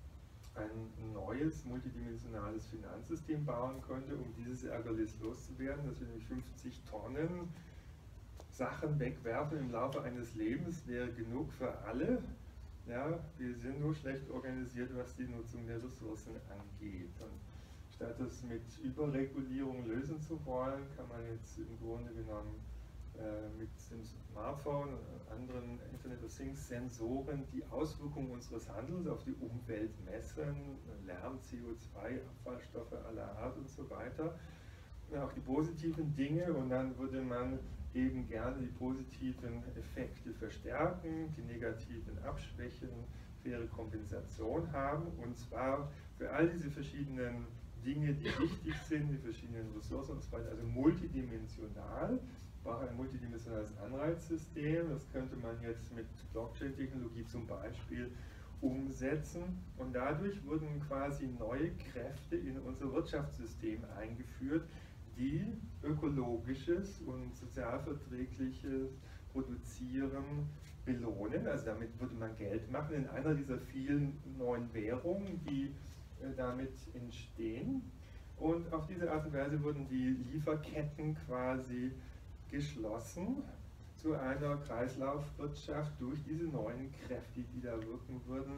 ein neues multidimensionales Finanzsystem bauen könnte, um dieses Ärgernis loszuwerden, dass wir nämlich 50 Tonnen Sachen wegwerfen im Laufe eines Lebens, wäre genug für alle. Ja, wir sind nur schlecht organisiert, was die Nutzung der Ressourcen angeht. Und statt das mit Überregulierung lösen zu wollen, kann man jetzt im Grunde genommen mit dem Smartphone und anderen Internet of Things Sensoren die Auswirkungen unseres Handelns auf die Umwelt messen, Lärm, CO2, Abfallstoffe aller Art und so weiter. Ja, auch die positiven Dinge, und dann würde man eben gerne die positiven Effekte verstärken, die negativen abschwächen, faire Kompensation haben, und zwar für all diese verschiedenen Dinge, die wichtig sind, die verschiedenen Ressourcen und so weiter, also multidimensional. Braucht ein multidimensionales Anreizsystem. Das könnte man jetzt mit Blockchain-Technologie zum Beispiel umsetzen, und dadurch wurden quasi neue Kräfte in unser Wirtschaftssystem eingeführt, die ökologisches und sozialverträgliches Produzieren belohnen. Also damit würde man Geld machen in einer dieser vielen neuen Währungen, die damit entstehen. Und auf diese Art und Weise wurden die Lieferketten quasi geschlossen zu einer Kreislaufwirtschaft durch diese neuen Kräfte, die da wirken würden.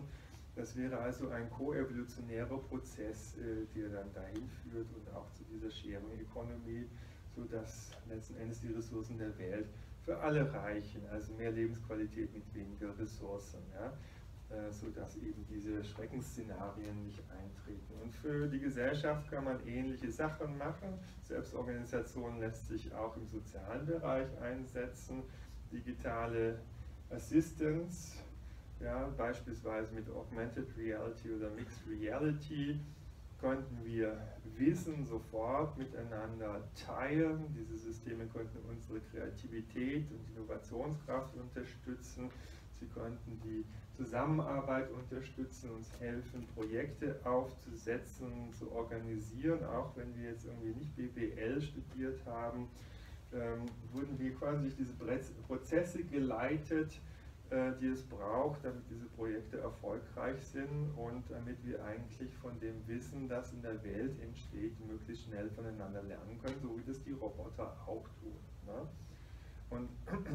Das wäre also ein koevolutionärer Prozess, der dann dahin führt und auch zu dieser Sharing Economy, sodass letzten Endes die Ressourcen der Welt für alle reichen, also mehr Lebensqualität mit weniger Ressourcen, ja, sodass eben diese Schreckensszenarien nicht eintreten. Und für die Gesellschaft kann man ähnliche Sachen machen. Selbstorganisation lässt sich auch im sozialen Bereich einsetzen. Digitale Assistance, ja, beispielsweise mit Augmented Reality oder Mixed Reality, konnten wir Wissen sofort miteinander teilen. Diese Systeme konnten unsere Kreativität und Innovationskraft unterstützen. Sie konnten die Zusammenarbeit unterstützen, uns helfen, Projekte aufzusetzen, zu organisieren. Auch wenn wir jetzt irgendwie nicht BWL studiert haben, wurden wir quasi durch diese Prozesse geleitet, die es braucht, damit diese Projekte erfolgreich sind und damit wir eigentlich von dem Wissen, das in der Welt entsteht, möglichst schnell voneinander lernen können, so wie das die Roboter auch tun. Ne? Und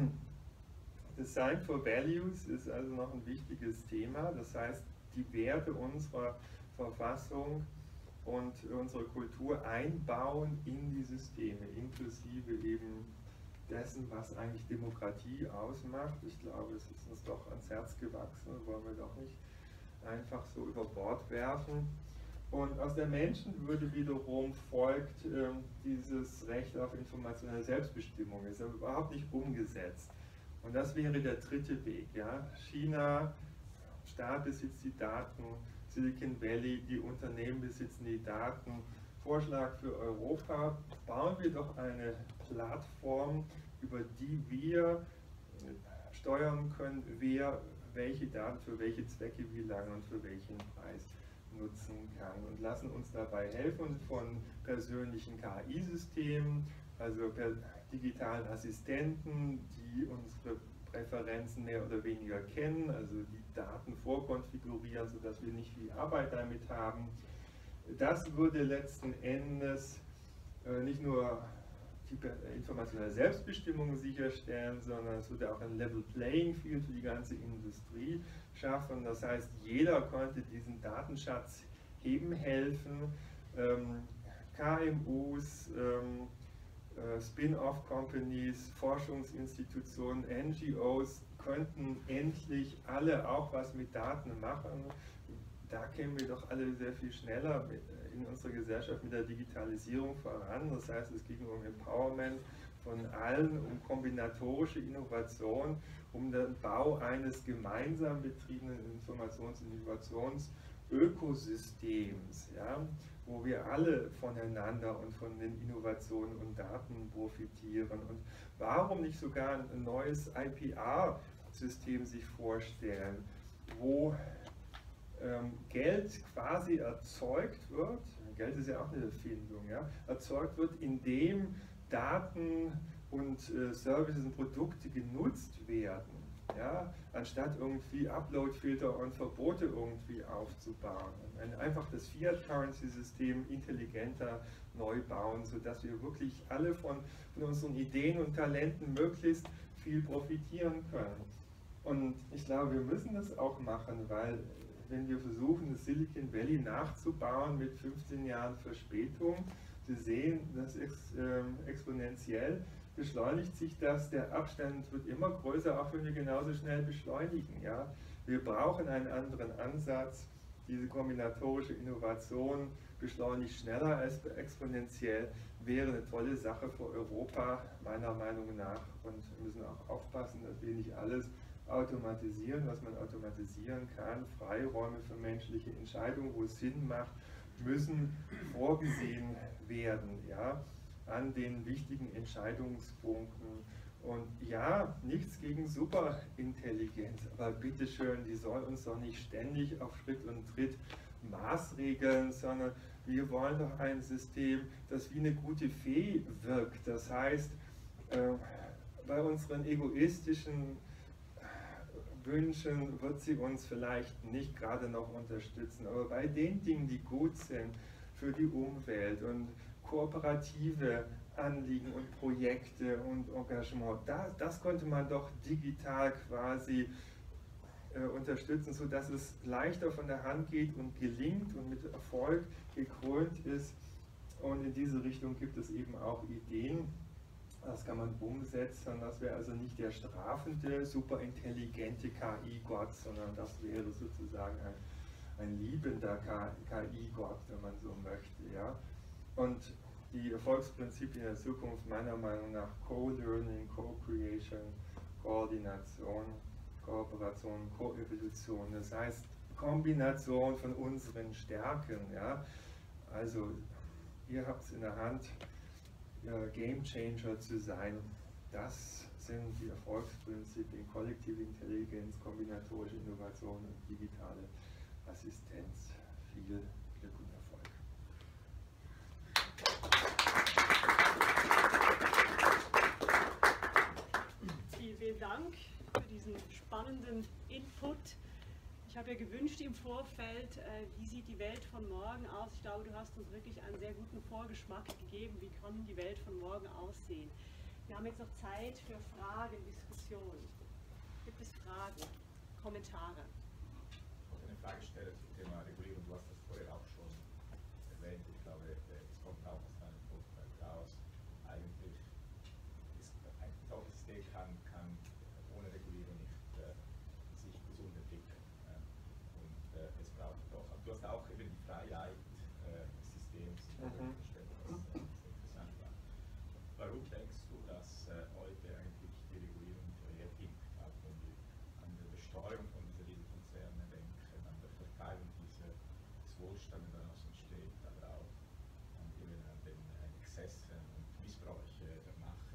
Design for Values ist also noch ein wichtiges Thema, das heißt, die Werte unserer Verfassung und unsere Kultur einbauen in die Systeme, inklusive eben dessen, was eigentlich Demokratie ausmacht. Ich glaube, es ist uns doch ans Herz gewachsen, wollen wir doch nicht einfach so über Bord werfen. Und aus der Menschenwürde wiederum folgt dieses Recht auf informationelle Selbstbestimmung, ist aber überhaupt nicht umgesetzt. Und das wäre der dritte Weg. Ja? China, Staat besitzt die Daten, Silicon Valley, die Unternehmen besitzen die Daten. Vorschlag für Europa, bauen wir doch eine Plattform, über die wir steuern können, wer welche Daten für welche Zwecke wie lange und für welchen Preis nutzen kann und lassen uns dabei helfen von persönlichen KI-Systemen, also per digitalen Assistenten, die unsere Präferenzen mehr oder weniger kennen, also die Daten vorkonfigurieren, sodass wir nicht viel Arbeit damit haben. Das würde letzten Endes nicht nur die informationelle Selbstbestimmung sicherstellen, sondern es würde auch ein Level Playing Field für die ganze Industrie schaffen. Das heißt, jeder konnte diesen Datenschatz heben helfen. KMUs, Spin-off-Companies, Forschungsinstitutionen, NGOs könnten endlich alle auch was mit Daten machen. Da kämen wir doch alle sehr viel schneller in unserer Gesellschaft mit der Digitalisierung voran. Das heißt, es ging um Empowerment von allen, um kombinatorische Innovation, um den Bau eines gemeinsam betriebenen Informations- und Innovationsökosystems, ja, wo wir alle voneinander und von den Innovationen und Daten profitieren. Und warum nicht sogar ein neues IPR-System sich vorstellen, wo Geld quasi erzeugt wird, Geld ist ja auch eine Erfindung, ja, erzeugt wird, indem Daten und Services und Produkte genutzt werden, ja, anstatt irgendwie Upload-Filter und Verbote irgendwie aufzubauen. Einfach das Fiat-Currency-System intelligenter neu bauen, sodass wir wirklich alle von unseren Ideen und Talenten möglichst viel profitieren können. Und ich glaube, wir müssen das auch machen, weil wenn wir versuchen, das Silicon Valley nachzubauen mit 15 Jahren Verspätung, Sie sehen, das ist exponentiell, beschleunigt sich das, der Abstand wird immer größer, auch wenn wir genauso schnell beschleunigen. Ja? Wir brauchen einen anderen Ansatz, diese kombinatorische Innovation beschleunigt schneller als exponentiell, wäre eine tolle Sache für Europa, meiner Meinung nach. Und wir müssen auch aufpassen, dass wir nicht alles automatisieren, was man automatisieren kann. Freiräume für menschliche Entscheidungen, wo es Sinn macht, müssen vorgesehen werden, ja, an den wichtigen Entscheidungspunkten. Und ja, nichts gegen Superintelligenz, aber bitteschön, die soll uns doch nicht ständig auf Schritt und Tritt maßregeln, sondern wir wollen doch ein System, das wie eine gute Fee wirkt. Das heißt, bei unseren egoistischen Wünschen wird sie uns vielleicht nicht gerade noch unterstützen, aber bei den Dingen, die gut sind für die Umwelt und kooperative Anliegen und Projekte und Engagement, das konnte man doch digital quasi unterstützen, sodass es leichter von der Hand geht und gelingt und mit Erfolg gekrönt ist. Und in diese Richtung gibt es eben auch Ideen. Das kann man umsetzen. Das wäre also nicht der strafende, superintelligente KI-Gott, sondern das wäre sozusagen ein liebender KI-Gott, wenn man so möchte. Ja? Und die Erfolgsprinzipien der Zukunft meiner Meinung nach Co-Learning, Co-Creation, Koordination, Kooperation, Koevolution, das heißt Kombination von unseren Stärken. Ja? Also ihr habt es in der Hand, Game Changer zu sein. Das sind die Erfolgsprinzipien: kollektive Intelligenz, kombinatorische Innovation und digitale Assistenz. Viel Glück und Erfolg. Vielen Dank für diesen spannenden Input. Ich habe ja gewünscht im Vorfeld, wie sieht die Welt von morgen aus? Ich glaube, du hast uns wirklich einen sehr guten Vorgeschmack gegeben, wie kann die Welt von morgen aussehen. Wir haben jetzt noch Zeit für Fragen, Diskussionen. Gibt es Fragen, Kommentare? Ich wollte eine Frage stellen zum Thema Regulierung. Du hast das vorher auch schon erwähnt. Ich glaube, es kommt auch aus deinem Vortrag raus. Eigentlich ist ein solches System kann ohne Regulierung nicht sich gesund entwickeln. Es braucht doch. Du hast auch eben die Freiheit des Systems gestellt, was interessant war. Warum denkst du, dass heute eigentlich die Regulierung hinterherhinkt, auch an der Besteuerung von dieser Riesenkonzerne denken, an der Verteilung des Wohlstandes, der daraus entsteht, aber auch an den Exzessen und Missbräuche der Macht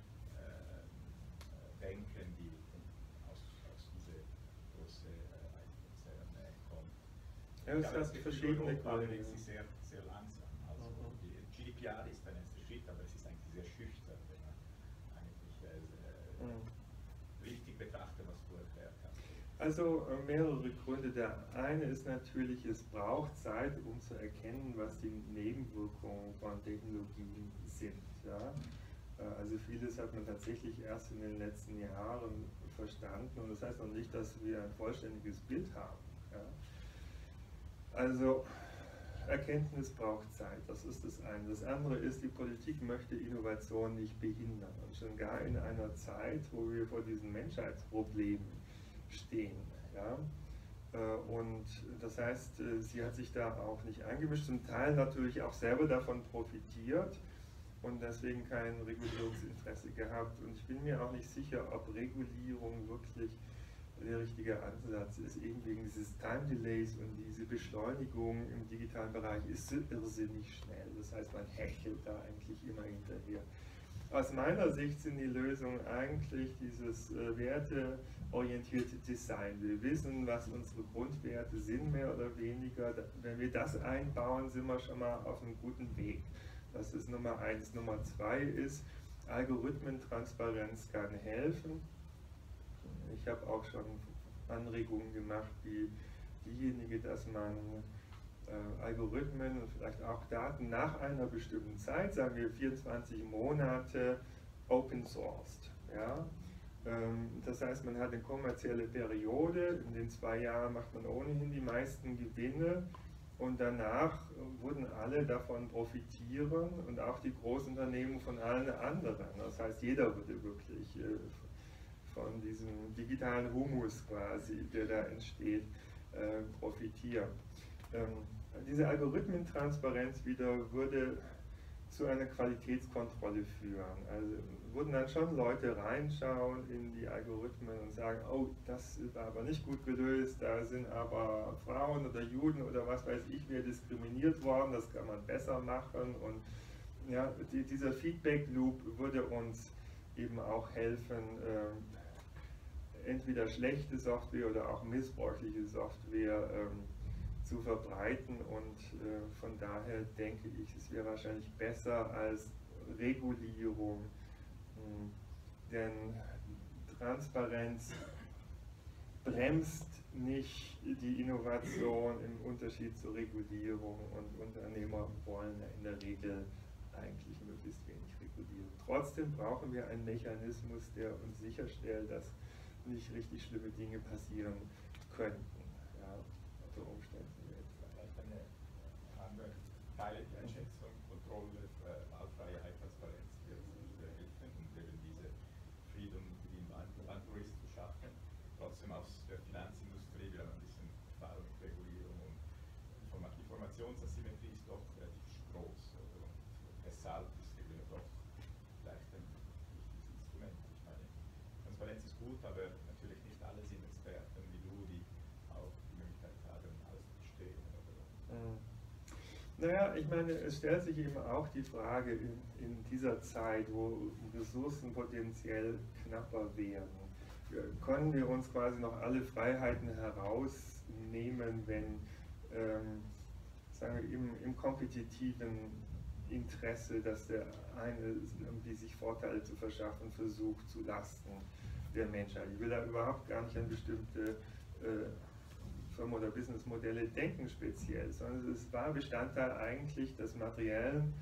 denken, die aus diese große Konzerne kommen? Ja, es hat verschiedene Gründe. Es ist sehr, sehr langsam. Also die GDPR ist ein erster Schritt, aber es ist eigentlich sehr schüchtern, wenn man eigentlich richtig betrachtet, was du erklärt hast. Also mehrere Gründe. Der eine ist natürlich, es braucht Zeit, um zu erkennen, was die Nebenwirkungen von Technologien sind. Ja? Also vieles hat man tatsächlich erst in den letzten Jahren verstanden, und das heißt noch nicht, dass wir ein vollständiges Bild haben. Ja? Also Erkenntnis braucht Zeit, das ist das eine. Das andere ist, die Politik möchte Innovation nicht behindern. Und schon gar in einer Zeit, wo wir vor diesen Menschheitsproblemen stehen. Ja? Und das heißt, sie hat sich da auch nicht eingemischt, zum Teil natürlich auch selber davon profitiert und deswegen kein Regulierungsinteresse gehabt. Und ich bin mir auch nicht sicher, ob Regulierung wirklich der richtige Ansatz ist, eben wegen dieses Time Delays, und diese Beschleunigung im digitalen Bereich ist so irrsinnig schnell. Das heißt, man hechelt da eigentlich immer hinterher. Aus meiner Sicht sind die Lösungen eigentlich dieses werteorientierte Design. Wir wissen, was unsere Grundwerte sind, mehr oder weniger. Wenn wir das einbauen, sind wir schon mal auf einem guten Weg. Das ist Nummer 1. Nummer 2 ist, Algorithmentransparenz kann helfen. Ich habe auch schon Anregungen gemacht, wie diejenige, dass man Algorithmen und vielleicht auch Daten nach einer bestimmten Zeit, sagen wir 24 Monate, open sourced. Ja? Das heißt, man hat eine kommerzielle Periode, in den 2 Jahren macht man ohnehin die meisten Gewinne, und danach würden alle davon profitieren und auch die Großunternehmen von allen anderen. Das heißt, jeder würde wirklich von diesem digitalen Humus quasi, der da entsteht, profitieren. Diese Algorithmentransparenz wieder würde zu einer Qualitätskontrolle führen. Also würden dann schon Leute reinschauen in die Algorithmen und sagen, oh, das ist aber nicht gut gelöst, da sind aber Frauen oder Juden oder was weiß ich, wer diskriminiert worden, das kann man besser machen. Und ja, dieser Feedback-Loop würde uns eben auch helfen, entweder schlechte Software oder auch missbräuchliche Software zu verbreiten, und von daher denke ich, es wäre wahrscheinlich besser als Regulierung, denn Transparenz bremst nicht die Innovation im Unterschied zur Regulierung, und Unternehmer wollen in der Regel eigentlich möglichst wenig regulieren. Trotzdem brauchen wir einen Mechanismus, der uns sicherstellt, dass nicht richtig schlimme Dinge passieren könnten, ja, unter Umständen weltweit. Vielleicht eine andere Teile die Einschätzung, Kontrolle, Wahlfreiheit, Transparenz wird helfen und eben diese Freedom within Boundaries zu schaffen. Trotzdem aus der Finanzindustrie, wir haben ein bisschen Erfahrung mit Regulierung und Informationsasymmetrie ist doch relativ groß. Also, und deshalb ist eben doch vielleicht ein wichtiges Instrument. Ich meine, Transparenz ist gut, aber natürlich nicht alle sind Experten wie du, die auch die Möglichkeit haben, alles zu verstehen. Naja, ich meine, es stellt sich eben auch die Frage in dieser Zeit, wo Ressourcen potenziell knapper werden, können wir uns quasi noch alle Freiheiten herausnehmen, wenn, sagen wir, im kompetitiven Interesse, dass der eine irgendwie sich Vorteile zu verschaffen versucht, zu Lasten der Menschheit. Ich will da überhaupt gar nicht an bestimmte Firmen- oder Businessmodelle denken speziell, sondern es war Bestandteil eigentlich des materiellen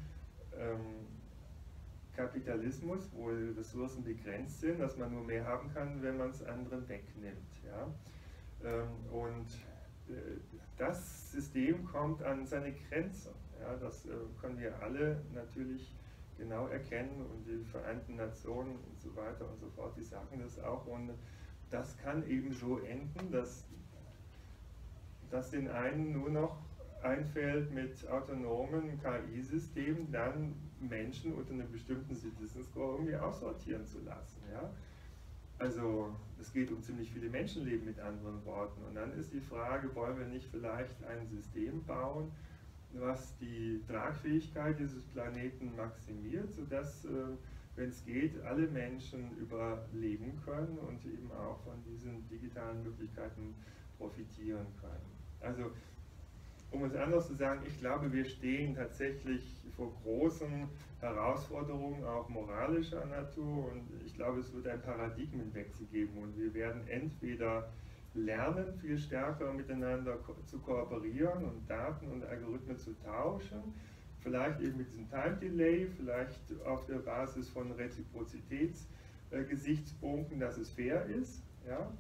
Kapitalismus, wo Ressourcen begrenzt sind, dass man nur mehr haben kann, wenn man es anderen wegnimmt. Ja? Und das System kommt an seine Grenzen. Ja? Das können wir alle natürlich genau erkennen und die Vereinten Nationen und so weiter und so fort, die sagen das auch. Und das kann eben so enden, dass den einen nur noch einfällt, mit autonomen KI-Systemen dann Menschen unter einem bestimmten Citizen Score irgendwie aussortieren zu lassen. Ja? Also es geht um ziemlich viele Menschenleben mit anderen Worten. Und dann ist die Frage, wollen wir nicht vielleicht ein System bauen, was die Tragfähigkeit dieses Planeten maximiert, sodass, wenn es geht, alle Menschen überleben können und eben auch von diesen digitalen Möglichkeiten profitieren können. Also, um es anders zu sagen, ich glaube, wir stehen tatsächlich vor großen Herausforderungen, auch moralischer Natur, und ich glaube, es wird einen Paradigmenwechsel geben und wir werden entweder lernen, viel stärker miteinander zu kooperieren und Daten und Algorithmen zu tauschen, vielleicht eben mit diesem Time Delay, vielleicht auf der Basis von Reziprozitätsgesichtspunkten, dass es fair ist, ja?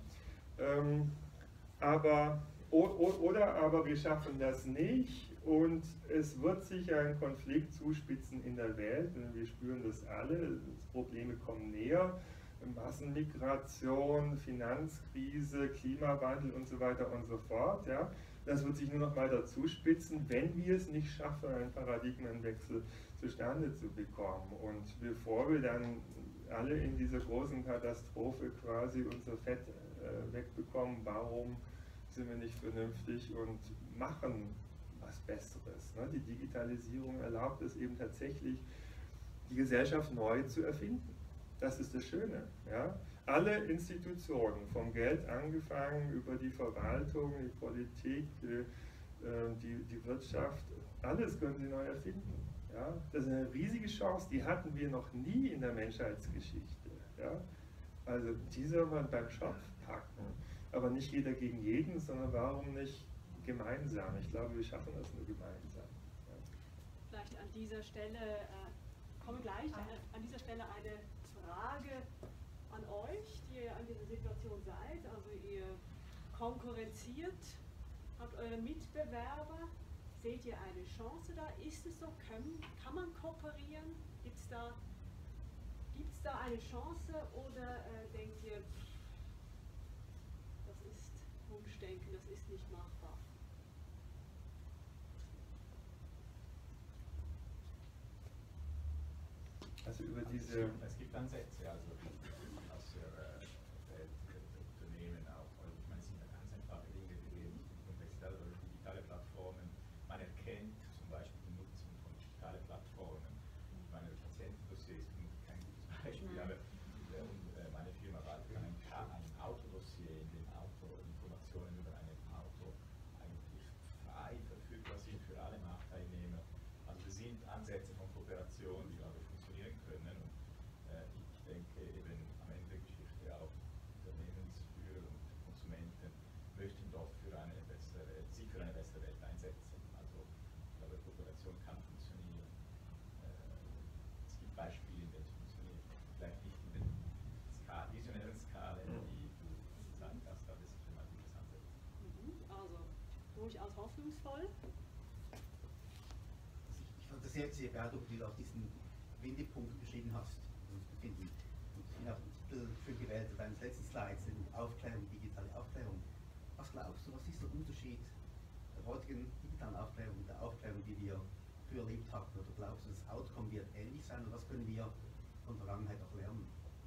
Aber wir schaffen das nicht und es wird sich ein Konflikt zuspitzen in der Welt, und wir spüren das alle, Probleme kommen näher, Massenmigration, Finanzkrise, Klimawandel und so weiter und so fort. Ja. Das wird sich nur noch weiter zuspitzen, wenn wir es nicht schaffen, einen Paradigmenwechsel zustande zu bekommen. Und bevor wir dann alle in dieser großen Katastrophe quasi unser Fett wegbekommen, warum sind wir nicht vernünftig und machen was Besseres? Ne? Die Digitalisierung erlaubt es eben tatsächlich, die Gesellschaft neu zu erfinden. Das ist das Schöne. Ja? Alle Institutionen, vom Geld angefangen, über die Verwaltung, die Politik, die Wirtschaft, alles können sie neu erfinden. Ja? Das ist eine riesige Chance, die hatten wir noch nie in der Menschheitsgeschichte. Ja? Also die soll man beim Schopf packen. Aber nicht jeder gegen jeden, sondern warum nicht gemeinsam? Ich glaube, wir schaffen das nur gemeinsam. Ja. Vielleicht an dieser Stelle, kommen gleich an dieser Stelle eine Frage an euch, die ihr an dieser Situation seid. Also ihr konkurrenziert, habt eure Mitbewerber. Seht ihr eine Chance da? Ist es so? Kann man kooperieren? Gibt es da eine Chance oder denkt ihr, das ist Wunschdenken, das ist nicht machbar? Also über diese... Es gibt Ansätze, also aus der Welt der Unternehmen auch. Also ich meine, es sind ja ganz einfache Dinge, die Komplexität oder digitale Plattformen. Man erkennt zum Beispiel die Nutzung von digitalen Plattformen. Ich meine, Patientendossier ist kein gutes Beispiel, aber meine Firma baut für ein Autodossier, in dem Informationen über ein Auto eigentlich frei verfügbar sind für alle Marktteilnehmer. Also das sind Ansätze von Kooperation, die glaube ich funktionieren können. Und ich denke eben am Ende der Geschichte auch Unternehmensführer und Konsumenten möchten doch sich für eine bessere Welt einsetzen. Also ich glaube, Kooperation kann funktionieren. Es gibt Beispiele, in denen es funktioniert. Vielleicht nicht in den visionären Skalen, die du gesagt hast, aber es ist immer gutes Ansätze. sinnvoll? Ich fand das sehr beeindruckend, wie du auch diesen Wendepunkt beschrieben hast. Und ich habe den Titel für gewählt deines letzten Slides, Aufklärung, digitale Aufklärung. Was glaubst du, was ist der Unterschied der heutigen digitalen Aufklärung und der Aufklärung, die wir früher erlebt hatten? Oder glaubst du, das Outcome wird ähnlich sein und was können wir von der Vergangenheit auch lernen?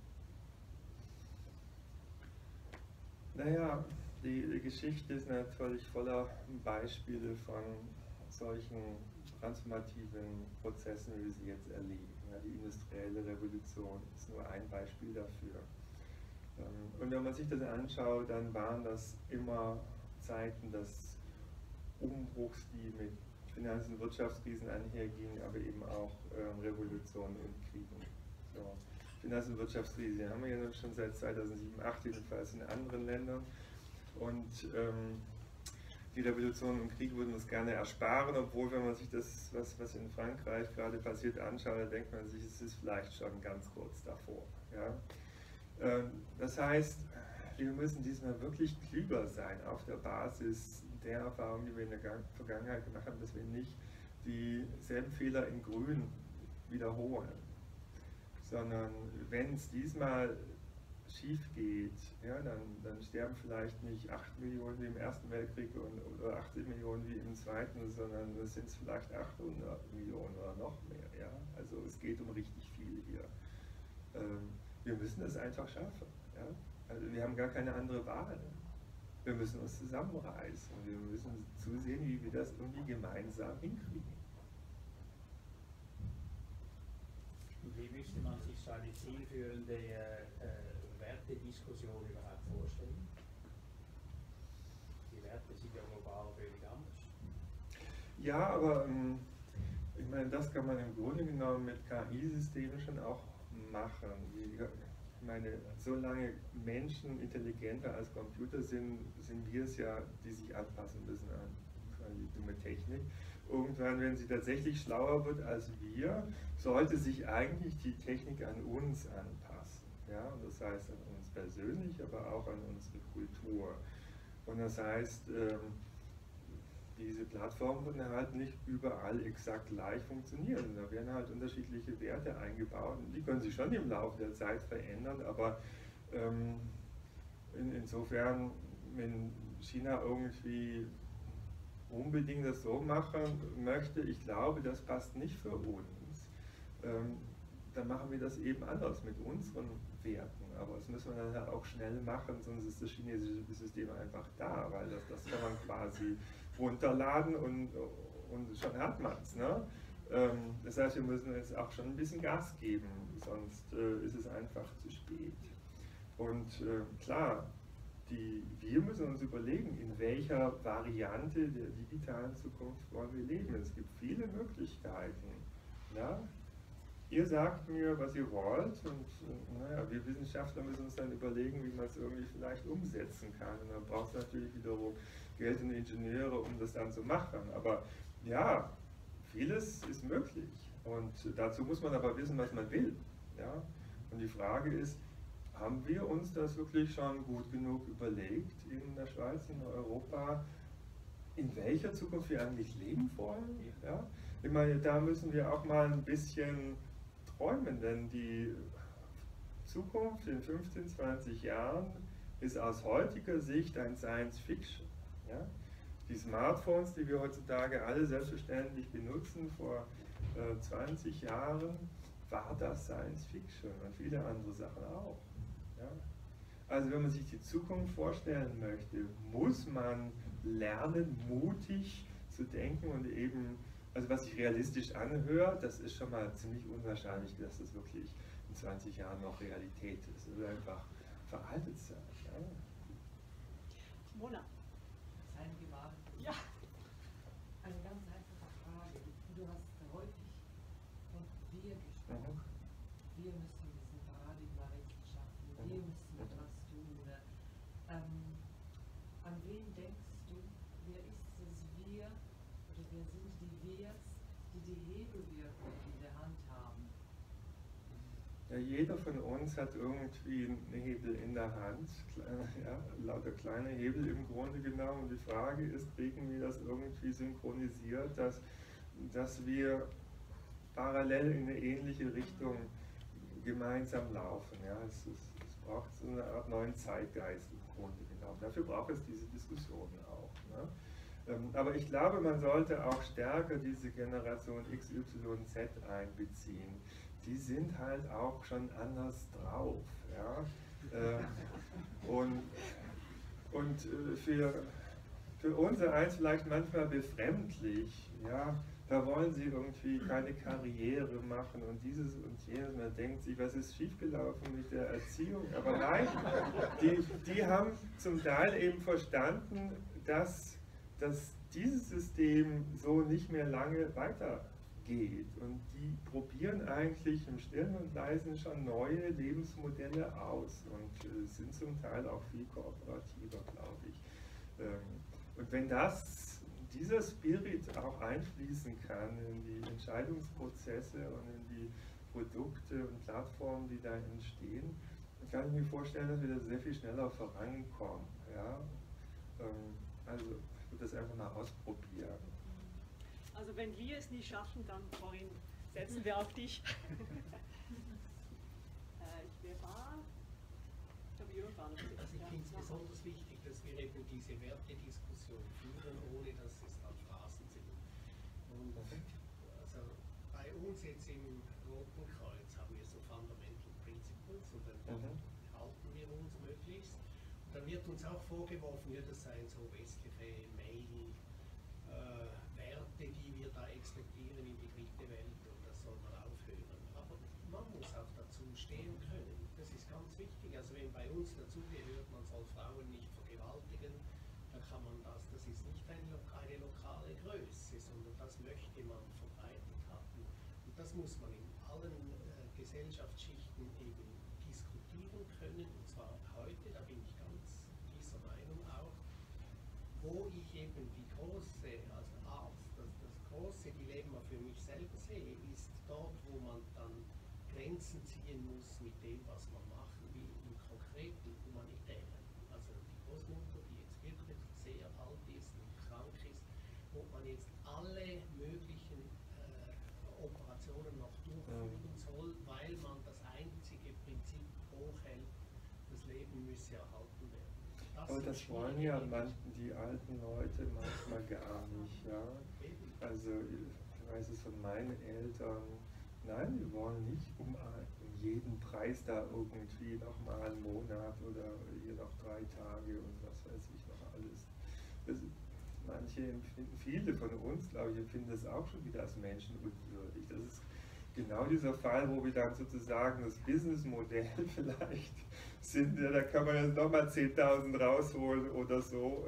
Naja, die Geschichte ist natürlich voller Beispiele von solchen transformativen Prozessen, wie wir sie jetzt erleben. Ja, die industrielle Revolution ist nur ein Beispiel dafür. Und wenn man sich das anschaut, dann waren das immer Zeiten des Umbruchs, die mit Finanz- und Wirtschaftskrisen einhergingen, aber eben auch Revolutionen und Kriegen. So. Finanz- und Wirtschaftskrise haben wir ja schon seit 2007, 2008, jedenfalls in anderen Ländern. Und die Revolutionen und Kriege würden uns gerne ersparen, obwohl, wenn man sich das, was in Frankreich gerade passiert, anschaut, dann denkt man sich, es ist vielleicht schon ganz kurz davor. Ja? Das heißt, wir müssen diesmal wirklich klüger sein auf der Basis der Erfahrungen, die wir in der Vergangenheit gemacht haben, dass wir nicht dieselben Fehler in Grün wiederholen, sondern wenn es diesmal schief geht, ja, dann sterben vielleicht nicht 8 Millionen wie im Ersten Weltkrieg oder 80 Millionen wie im Zweiten, sondern es sind vielleicht 800 Millionen oder noch mehr. Ja? Also es geht um richtig viel hier. Wir müssen es einfach schaffen. Ja? Also wir haben gar keine andere Wahl. Wir müssen uns zusammenreißen. Wir müssen zusehen, wie wir das irgendwie gemeinsam hinkriegen. Wie müsste man sich so eine zielführende Wertediskussion überhaupt vorstellen? Die Werte sind ja global völlig anders. Ja, aber ich meine, das kann man im Grunde genommen mit KI-Systemen schon auch machen. Ich meine, solange Menschen intelligenter als Computer sind wir es ja, die sich anpassen müssen an die dumme Technik. Irgendwann, wenn sie tatsächlich schlauer wird als wir, sollte sich eigentlich die Technik an uns anpassen. Ja? Und das heißt an uns persönlich, aber auch an unsere Kultur. Und das heißt, diese Plattformen würden halt nicht überall exakt gleich funktionieren. Da werden halt unterschiedliche Werte eingebaut. Und die können sich schon im Laufe der Zeit verändern, aber insofern, wenn China irgendwie unbedingt das so machen möchte, ich glaube, das passt nicht für uns, dann machen wir das eben anders mit unseren Werten. Aber das müssen wir dann halt auch schnell machen, sonst ist das chinesische System einfach da, weil das kann man quasi runterladen und schon hat man es. Ne? Das heißt, wir müssen jetzt auch schon ein bisschen Gas geben, sonst ist es einfach zu spät. Und klar, wir müssen uns überlegen, in welcher Variante der digitalen Zukunft wollen wir leben. Es gibt viele Möglichkeiten. Ja? Ihr sagt mir, was ihr wollt, und naja, wir Wissenschaftler müssen uns dann überlegen, wie man es irgendwie vielleicht umsetzen kann. Und dann braucht es natürlich wiederum Geld und Ingenieure, um das dann zu machen. Aber ja, vieles ist möglich. Und dazu muss man aber wissen, was man will. Ja? Und die Frage ist, haben wir uns das wirklich schon gut genug überlegt in der Schweiz, in Europa, in welcher Zukunft wir eigentlich leben wollen? Ja? Ich meine, da müssen wir auch mal ein bisschen träumen, denn die Zukunft in 15, 20 Jahren ist aus heutiger Sicht ein Science Fiction. Ja? Die Smartphones, die wir heutzutage alle selbstverständlich benutzen, vor 20 Jahren war das Science Fiction und viele andere Sachen auch. Ja? Also wenn man sich die Zukunft vorstellen möchte, muss man lernen, mutig zu denken und eben, also was sich realistisch anhört, das ist schon mal ziemlich unwahrscheinlich, dass das wirklich in 20 Jahren noch Realität ist. Es wird einfach veraltet sein. Ja? Mona. Einige Mal. Ja. Eine ganz einfache Frage. Du hast häufig von wir gesprochen. Wir müssen diesen Paradigmenwechsel schaffen. Wir müssen etwas tun. An wen denkst du? Wer ist es wir oder wer sind die Wirs, die die Hebelwirkung in der Hand haben? jeder von uns hat irgendwie einen Hebel in der Hand, ja, lauter kleine Hebel im Grunde genommen. Und die Frage ist, kriegen wir das irgendwie synchronisiert, dass wir parallel in eine ähnliche Richtung gemeinsam laufen. Ja. Es braucht so eine Art neuen Zeitgeist im Grunde genommen. Dafür braucht es diese Diskussionen auch. Ne? Aber ich glaube, man sollte auch stärker diese Generation X, Y, Z einbeziehen. Die sind halt auch schon anders drauf. Ja? Und für unser eins vielleicht manchmal befremdlich. Ja? Da wollen sie irgendwie keine Karriere machen und dieses und jenes. Man denkt sich, was ist schiefgelaufen mit der Erziehung? Aber nein, die haben zum Teil eben verstanden, dass dieses System so nicht mehr lange weitergeht. Und die probieren eigentlich im Stillen und Leisen schon neue Lebensmodelle aus und sind zum Teil auch viel kooperativer, glaube ich. Und wenn dieser Spirit auch einfließen kann in die Entscheidungsprozesse und in die Produkte und Plattformen, die da entstehen, dann kann ich mir vorstellen, dass wir da sehr viel schneller vorankommen. Ja? Also ich würde das einfach mal ausprobieren. Also wenn wir es nicht schaffen, dann Corinne, setzen wir auf dich. Wer war? Also ich finde es besonders wichtig, dass wir eben diese Wertediskussion führen, ohne dass es dann Phrasen sind. Und also bei uns jetzt im Roten Kreuz haben wir so Fundamental Principles und dann halten wir uns möglichst. Und dann wird uns auch vorgeworfen, ja, das seien so westliche Werte, die wir da exportieren in die dritte Welt und das soll man aufhören. Aber man muss auch dazu stehen können. Das ist ganz wichtig. Also wenn bei uns dazugehört, man soll Frauen nicht vergewaltigen, dann kann man das ist nicht eine lokale Größe, sondern das möchte man verbreitet haben. Und das muss man in allen Gesellschaftsschichten eben diskutieren können, und zwar heute, da bin ich ganz dieser Meinung auch, wo ich eben die große, also Arzt, das große Dilemma für mich selber sehe, ist dort, wo man dann Grenzen ziehen muss mit dem, was man macht, wie im konkreten Humanitären. Also die Großmutter, die jetzt wirklich sehr alt ist und krank ist, wo man jetzt alle möglichen Operationen noch durchführen soll, weil man das einzige Prinzip hochhält, das Leben müsse erhalten werden. Aber das wollen ja die alten Leute manchmal gar nicht. Ja? Also ich weiß es von meinen Eltern, nein, wir wollen nicht um jeden Preis da irgendwie nochmal einen Monat oder hier noch 3 Tage und was weiß ich noch alles. Manche empfinden, viele von uns, glaube ich, empfinden das auch schon wieder als menschenunwürdig. Das ist genau dieser Fall, wo wir dann sozusagen das Businessmodell vielleicht sind, ja, da kann man jetzt nochmal 10.000 rausholen oder so.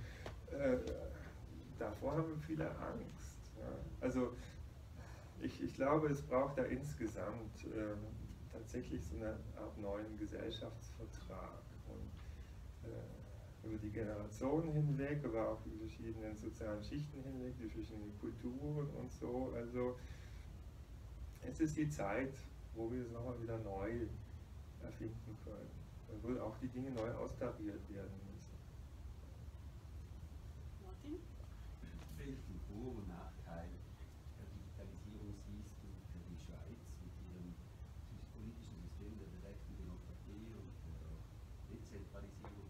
Davor haben viele Angst. Ja. Also ich glaube, es braucht da insgesamt tatsächlich so eine Art neuen Gesellschaftsvertrag. Und über die Generationen hinweg, aber auch über die verschiedenen sozialen Schichten hinweg, die verschiedenen Kulturen und so. Also es ist die Zeit, wo wir es nochmal wieder neu erfinden können. Da wohl auch die Dinge neu austariert werden müssen. Martin? Welchen Vor- und Nachteil der Digitalisierung siehst du für die Schweiz mit ihrem politischen System der direkten Demokratie und der Dezentralisierung?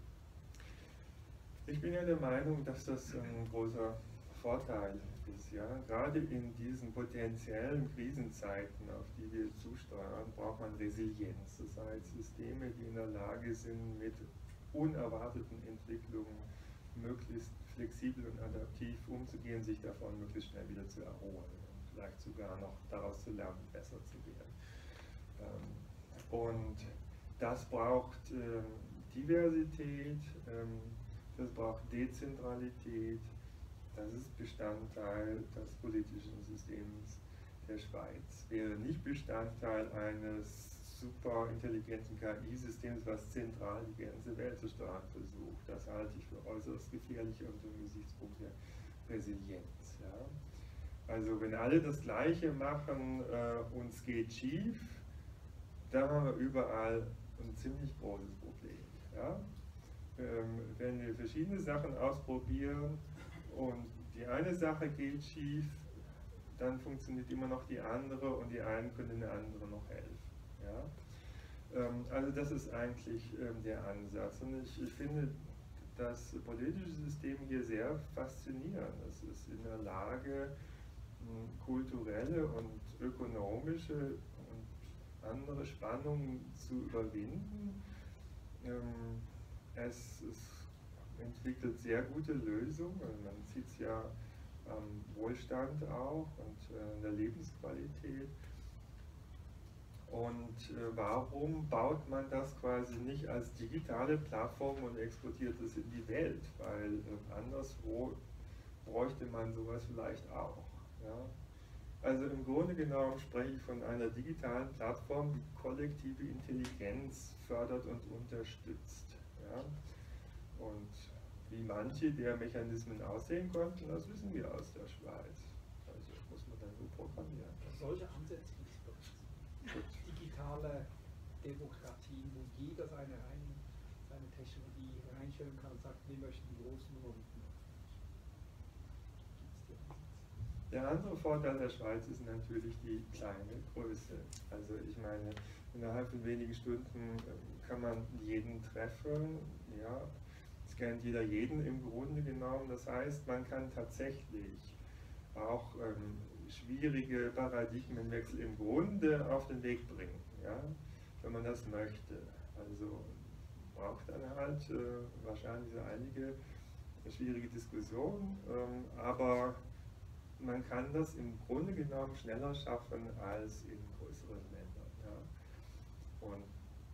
Ich bin ja der Meinung, dass das ein großer Vorteil ist. Ja? Gerade in diesen potenziellen Krisenzeiten, auf die wir zusteuern, braucht man Resilienz. Das heißt Systeme, die in der Lage sind, mit unerwarteten Entwicklungen möglichst flexibel und adaptiv umzugehen, sich davon möglichst schnell wieder zu erholen und vielleicht sogar noch daraus zu lernen, besser zu werden. Und das braucht Diversität, das braucht Dezentralität. Das ist Bestandteil des politischen Systems der Schweiz. Wäre nicht Bestandteil eines super intelligenten KI-Systems, was zentral die ganze Welt zu steuern versucht. Das halte ich für äußerst gefährlich unter dem Gesichtspunkt der Resilienz. Ja? Also wenn alle das Gleiche machen und es geht schief, da haben wir überall ein ziemlich großes Problem. Ja? Wenn wir verschiedene Sachen ausprobieren und die eine Sache geht schief, dann funktioniert immer noch die andere und die einen können den anderen noch helfen. Ja? Also das ist eigentlich der Ansatz. Und ich finde das politische System hier sehr faszinierend. Es ist in der Lage, kulturelle und ökonomische und andere Spannungen zu überwinden. Es entwickelt sehr gute Lösungen. Man sieht es ja am Wohlstand auch und der Lebensqualität. Und warum baut man das quasi nicht als digitale Plattform und exportiert es in die Welt? Weil anderswo bräuchte man sowas vielleicht auch. Ja? Also im Grunde genommen spreche ich von einer digitalen Plattform, die kollektive Intelligenz fördert und unterstützt. Ja? Und wie manche der Mechanismen aussehen konnten, das wissen wir aus der Schweiz. Also muss man dann nur programmieren. Solche Ansätze gibt es bei uns. Digitale Demokratien, wo jeder seine Technologie reinstellen kann und sagt, wir möchten die großen Runden. Der andere Vorteil der Schweiz ist natürlich die kleine Größe. Also ich meine, innerhalb von wenigen Stunden kann man jeden treffen, ja, es kennt jeder jeden im Grunde genommen. Das heißt, man kann tatsächlich auch schwierige Paradigmenwechsel im Grunde auf den Weg bringen, ja, wenn man das möchte. Also braucht dann halt wahrscheinlich so einige schwierige Diskussionen, aber man kann das im Grunde genommen schneller schaffen als in größeren Ländern. Ja. Und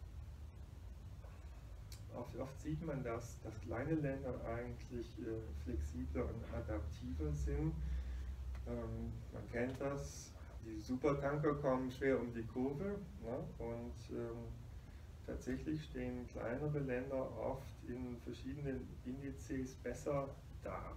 oft sieht man, dass kleine Länder eigentlich flexibler und adaptiver sind. Man kennt das, die Supertanker kommen schwer um die Kurve, ne? Und tatsächlich stehen kleinere Länder oft in verschiedenen Indizes besser da.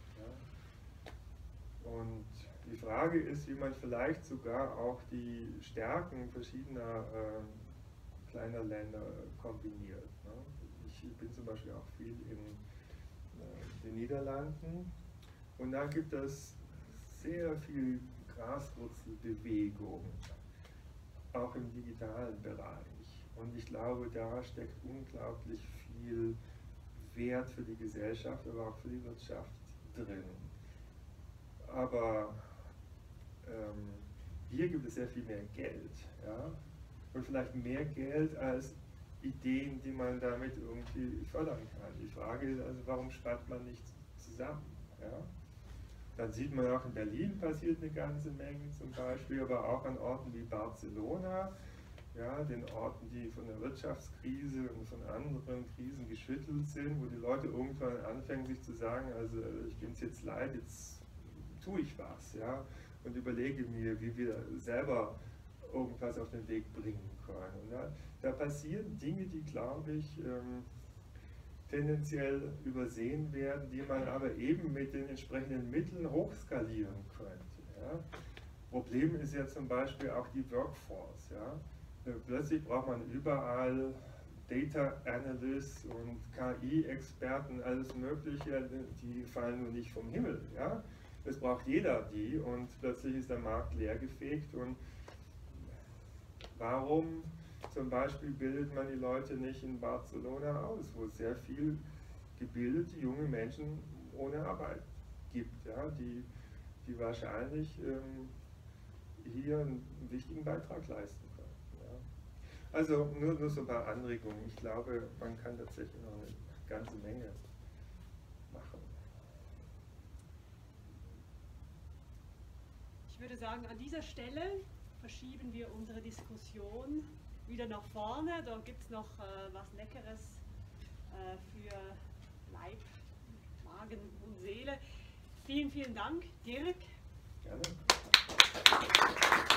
Ja? Und die Frage ist, wie man vielleicht sogar auch die Stärken verschiedener kleiner Länder kombiniert. Ne? Ich bin zum Beispiel auch viel in den Niederlanden und da gibt es sehr viel Graswurzelbewegung, auch im digitalen Bereich. Und ich glaube, da steckt unglaublich viel Wert für die Gesellschaft, aber auch für die Wirtschaft drin. Aber hier gibt es sehr viel mehr Geld. Ja? Und vielleicht mehr Geld als Ideen, die man damit irgendwie fördern kann. Die Frage ist also, warum spannt man nicht zusammen? Ja? Dann sieht man auch in Berlin passiert eine ganze Menge zum Beispiel, aber auch an Orten wie Barcelona, ja, den Orten, die von der Wirtschaftskrise und von anderen Krisen geschüttelt sind, wo die Leute irgendwann anfangen, sich zu sagen, also ich bin jetzt leid, jetzt tue ich was, ja, und überlege mir, wie wir selber irgendwas auf den Weg bringen können. Und da passieren Dinge, die, glaube ich, tendenziell übersehen werden, die man aber eben mit den entsprechenden Mitteln hochskalieren könnte. Ja. Problem ist ja zum Beispiel auch die Workforce. Ja. Plötzlich braucht man überall Data Analysts und KI-Experten, alles Mögliche, die fallen nur nicht vom Himmel. Ja. Es braucht jeder die und plötzlich ist der Markt leergefegt. Und warum zum Beispiel bildet man die Leute nicht in Barcelona aus, wo es sehr viel gebildete junge Menschen ohne Arbeit gibt, ja, die wahrscheinlich hier einen wichtigen Beitrag leisten können. Ja. Also nur so ein paar Anregungen. Ich glaube, man kann tatsächlich noch eine ganze Menge machen. Ich würde sagen, an dieser Stelle verschieben wir unsere Diskussion wieder nach vorne. Da gibt es noch was Leckeres für Leib, Magen und Seele. Vielen, vielen Dank, Dirk. Gerne.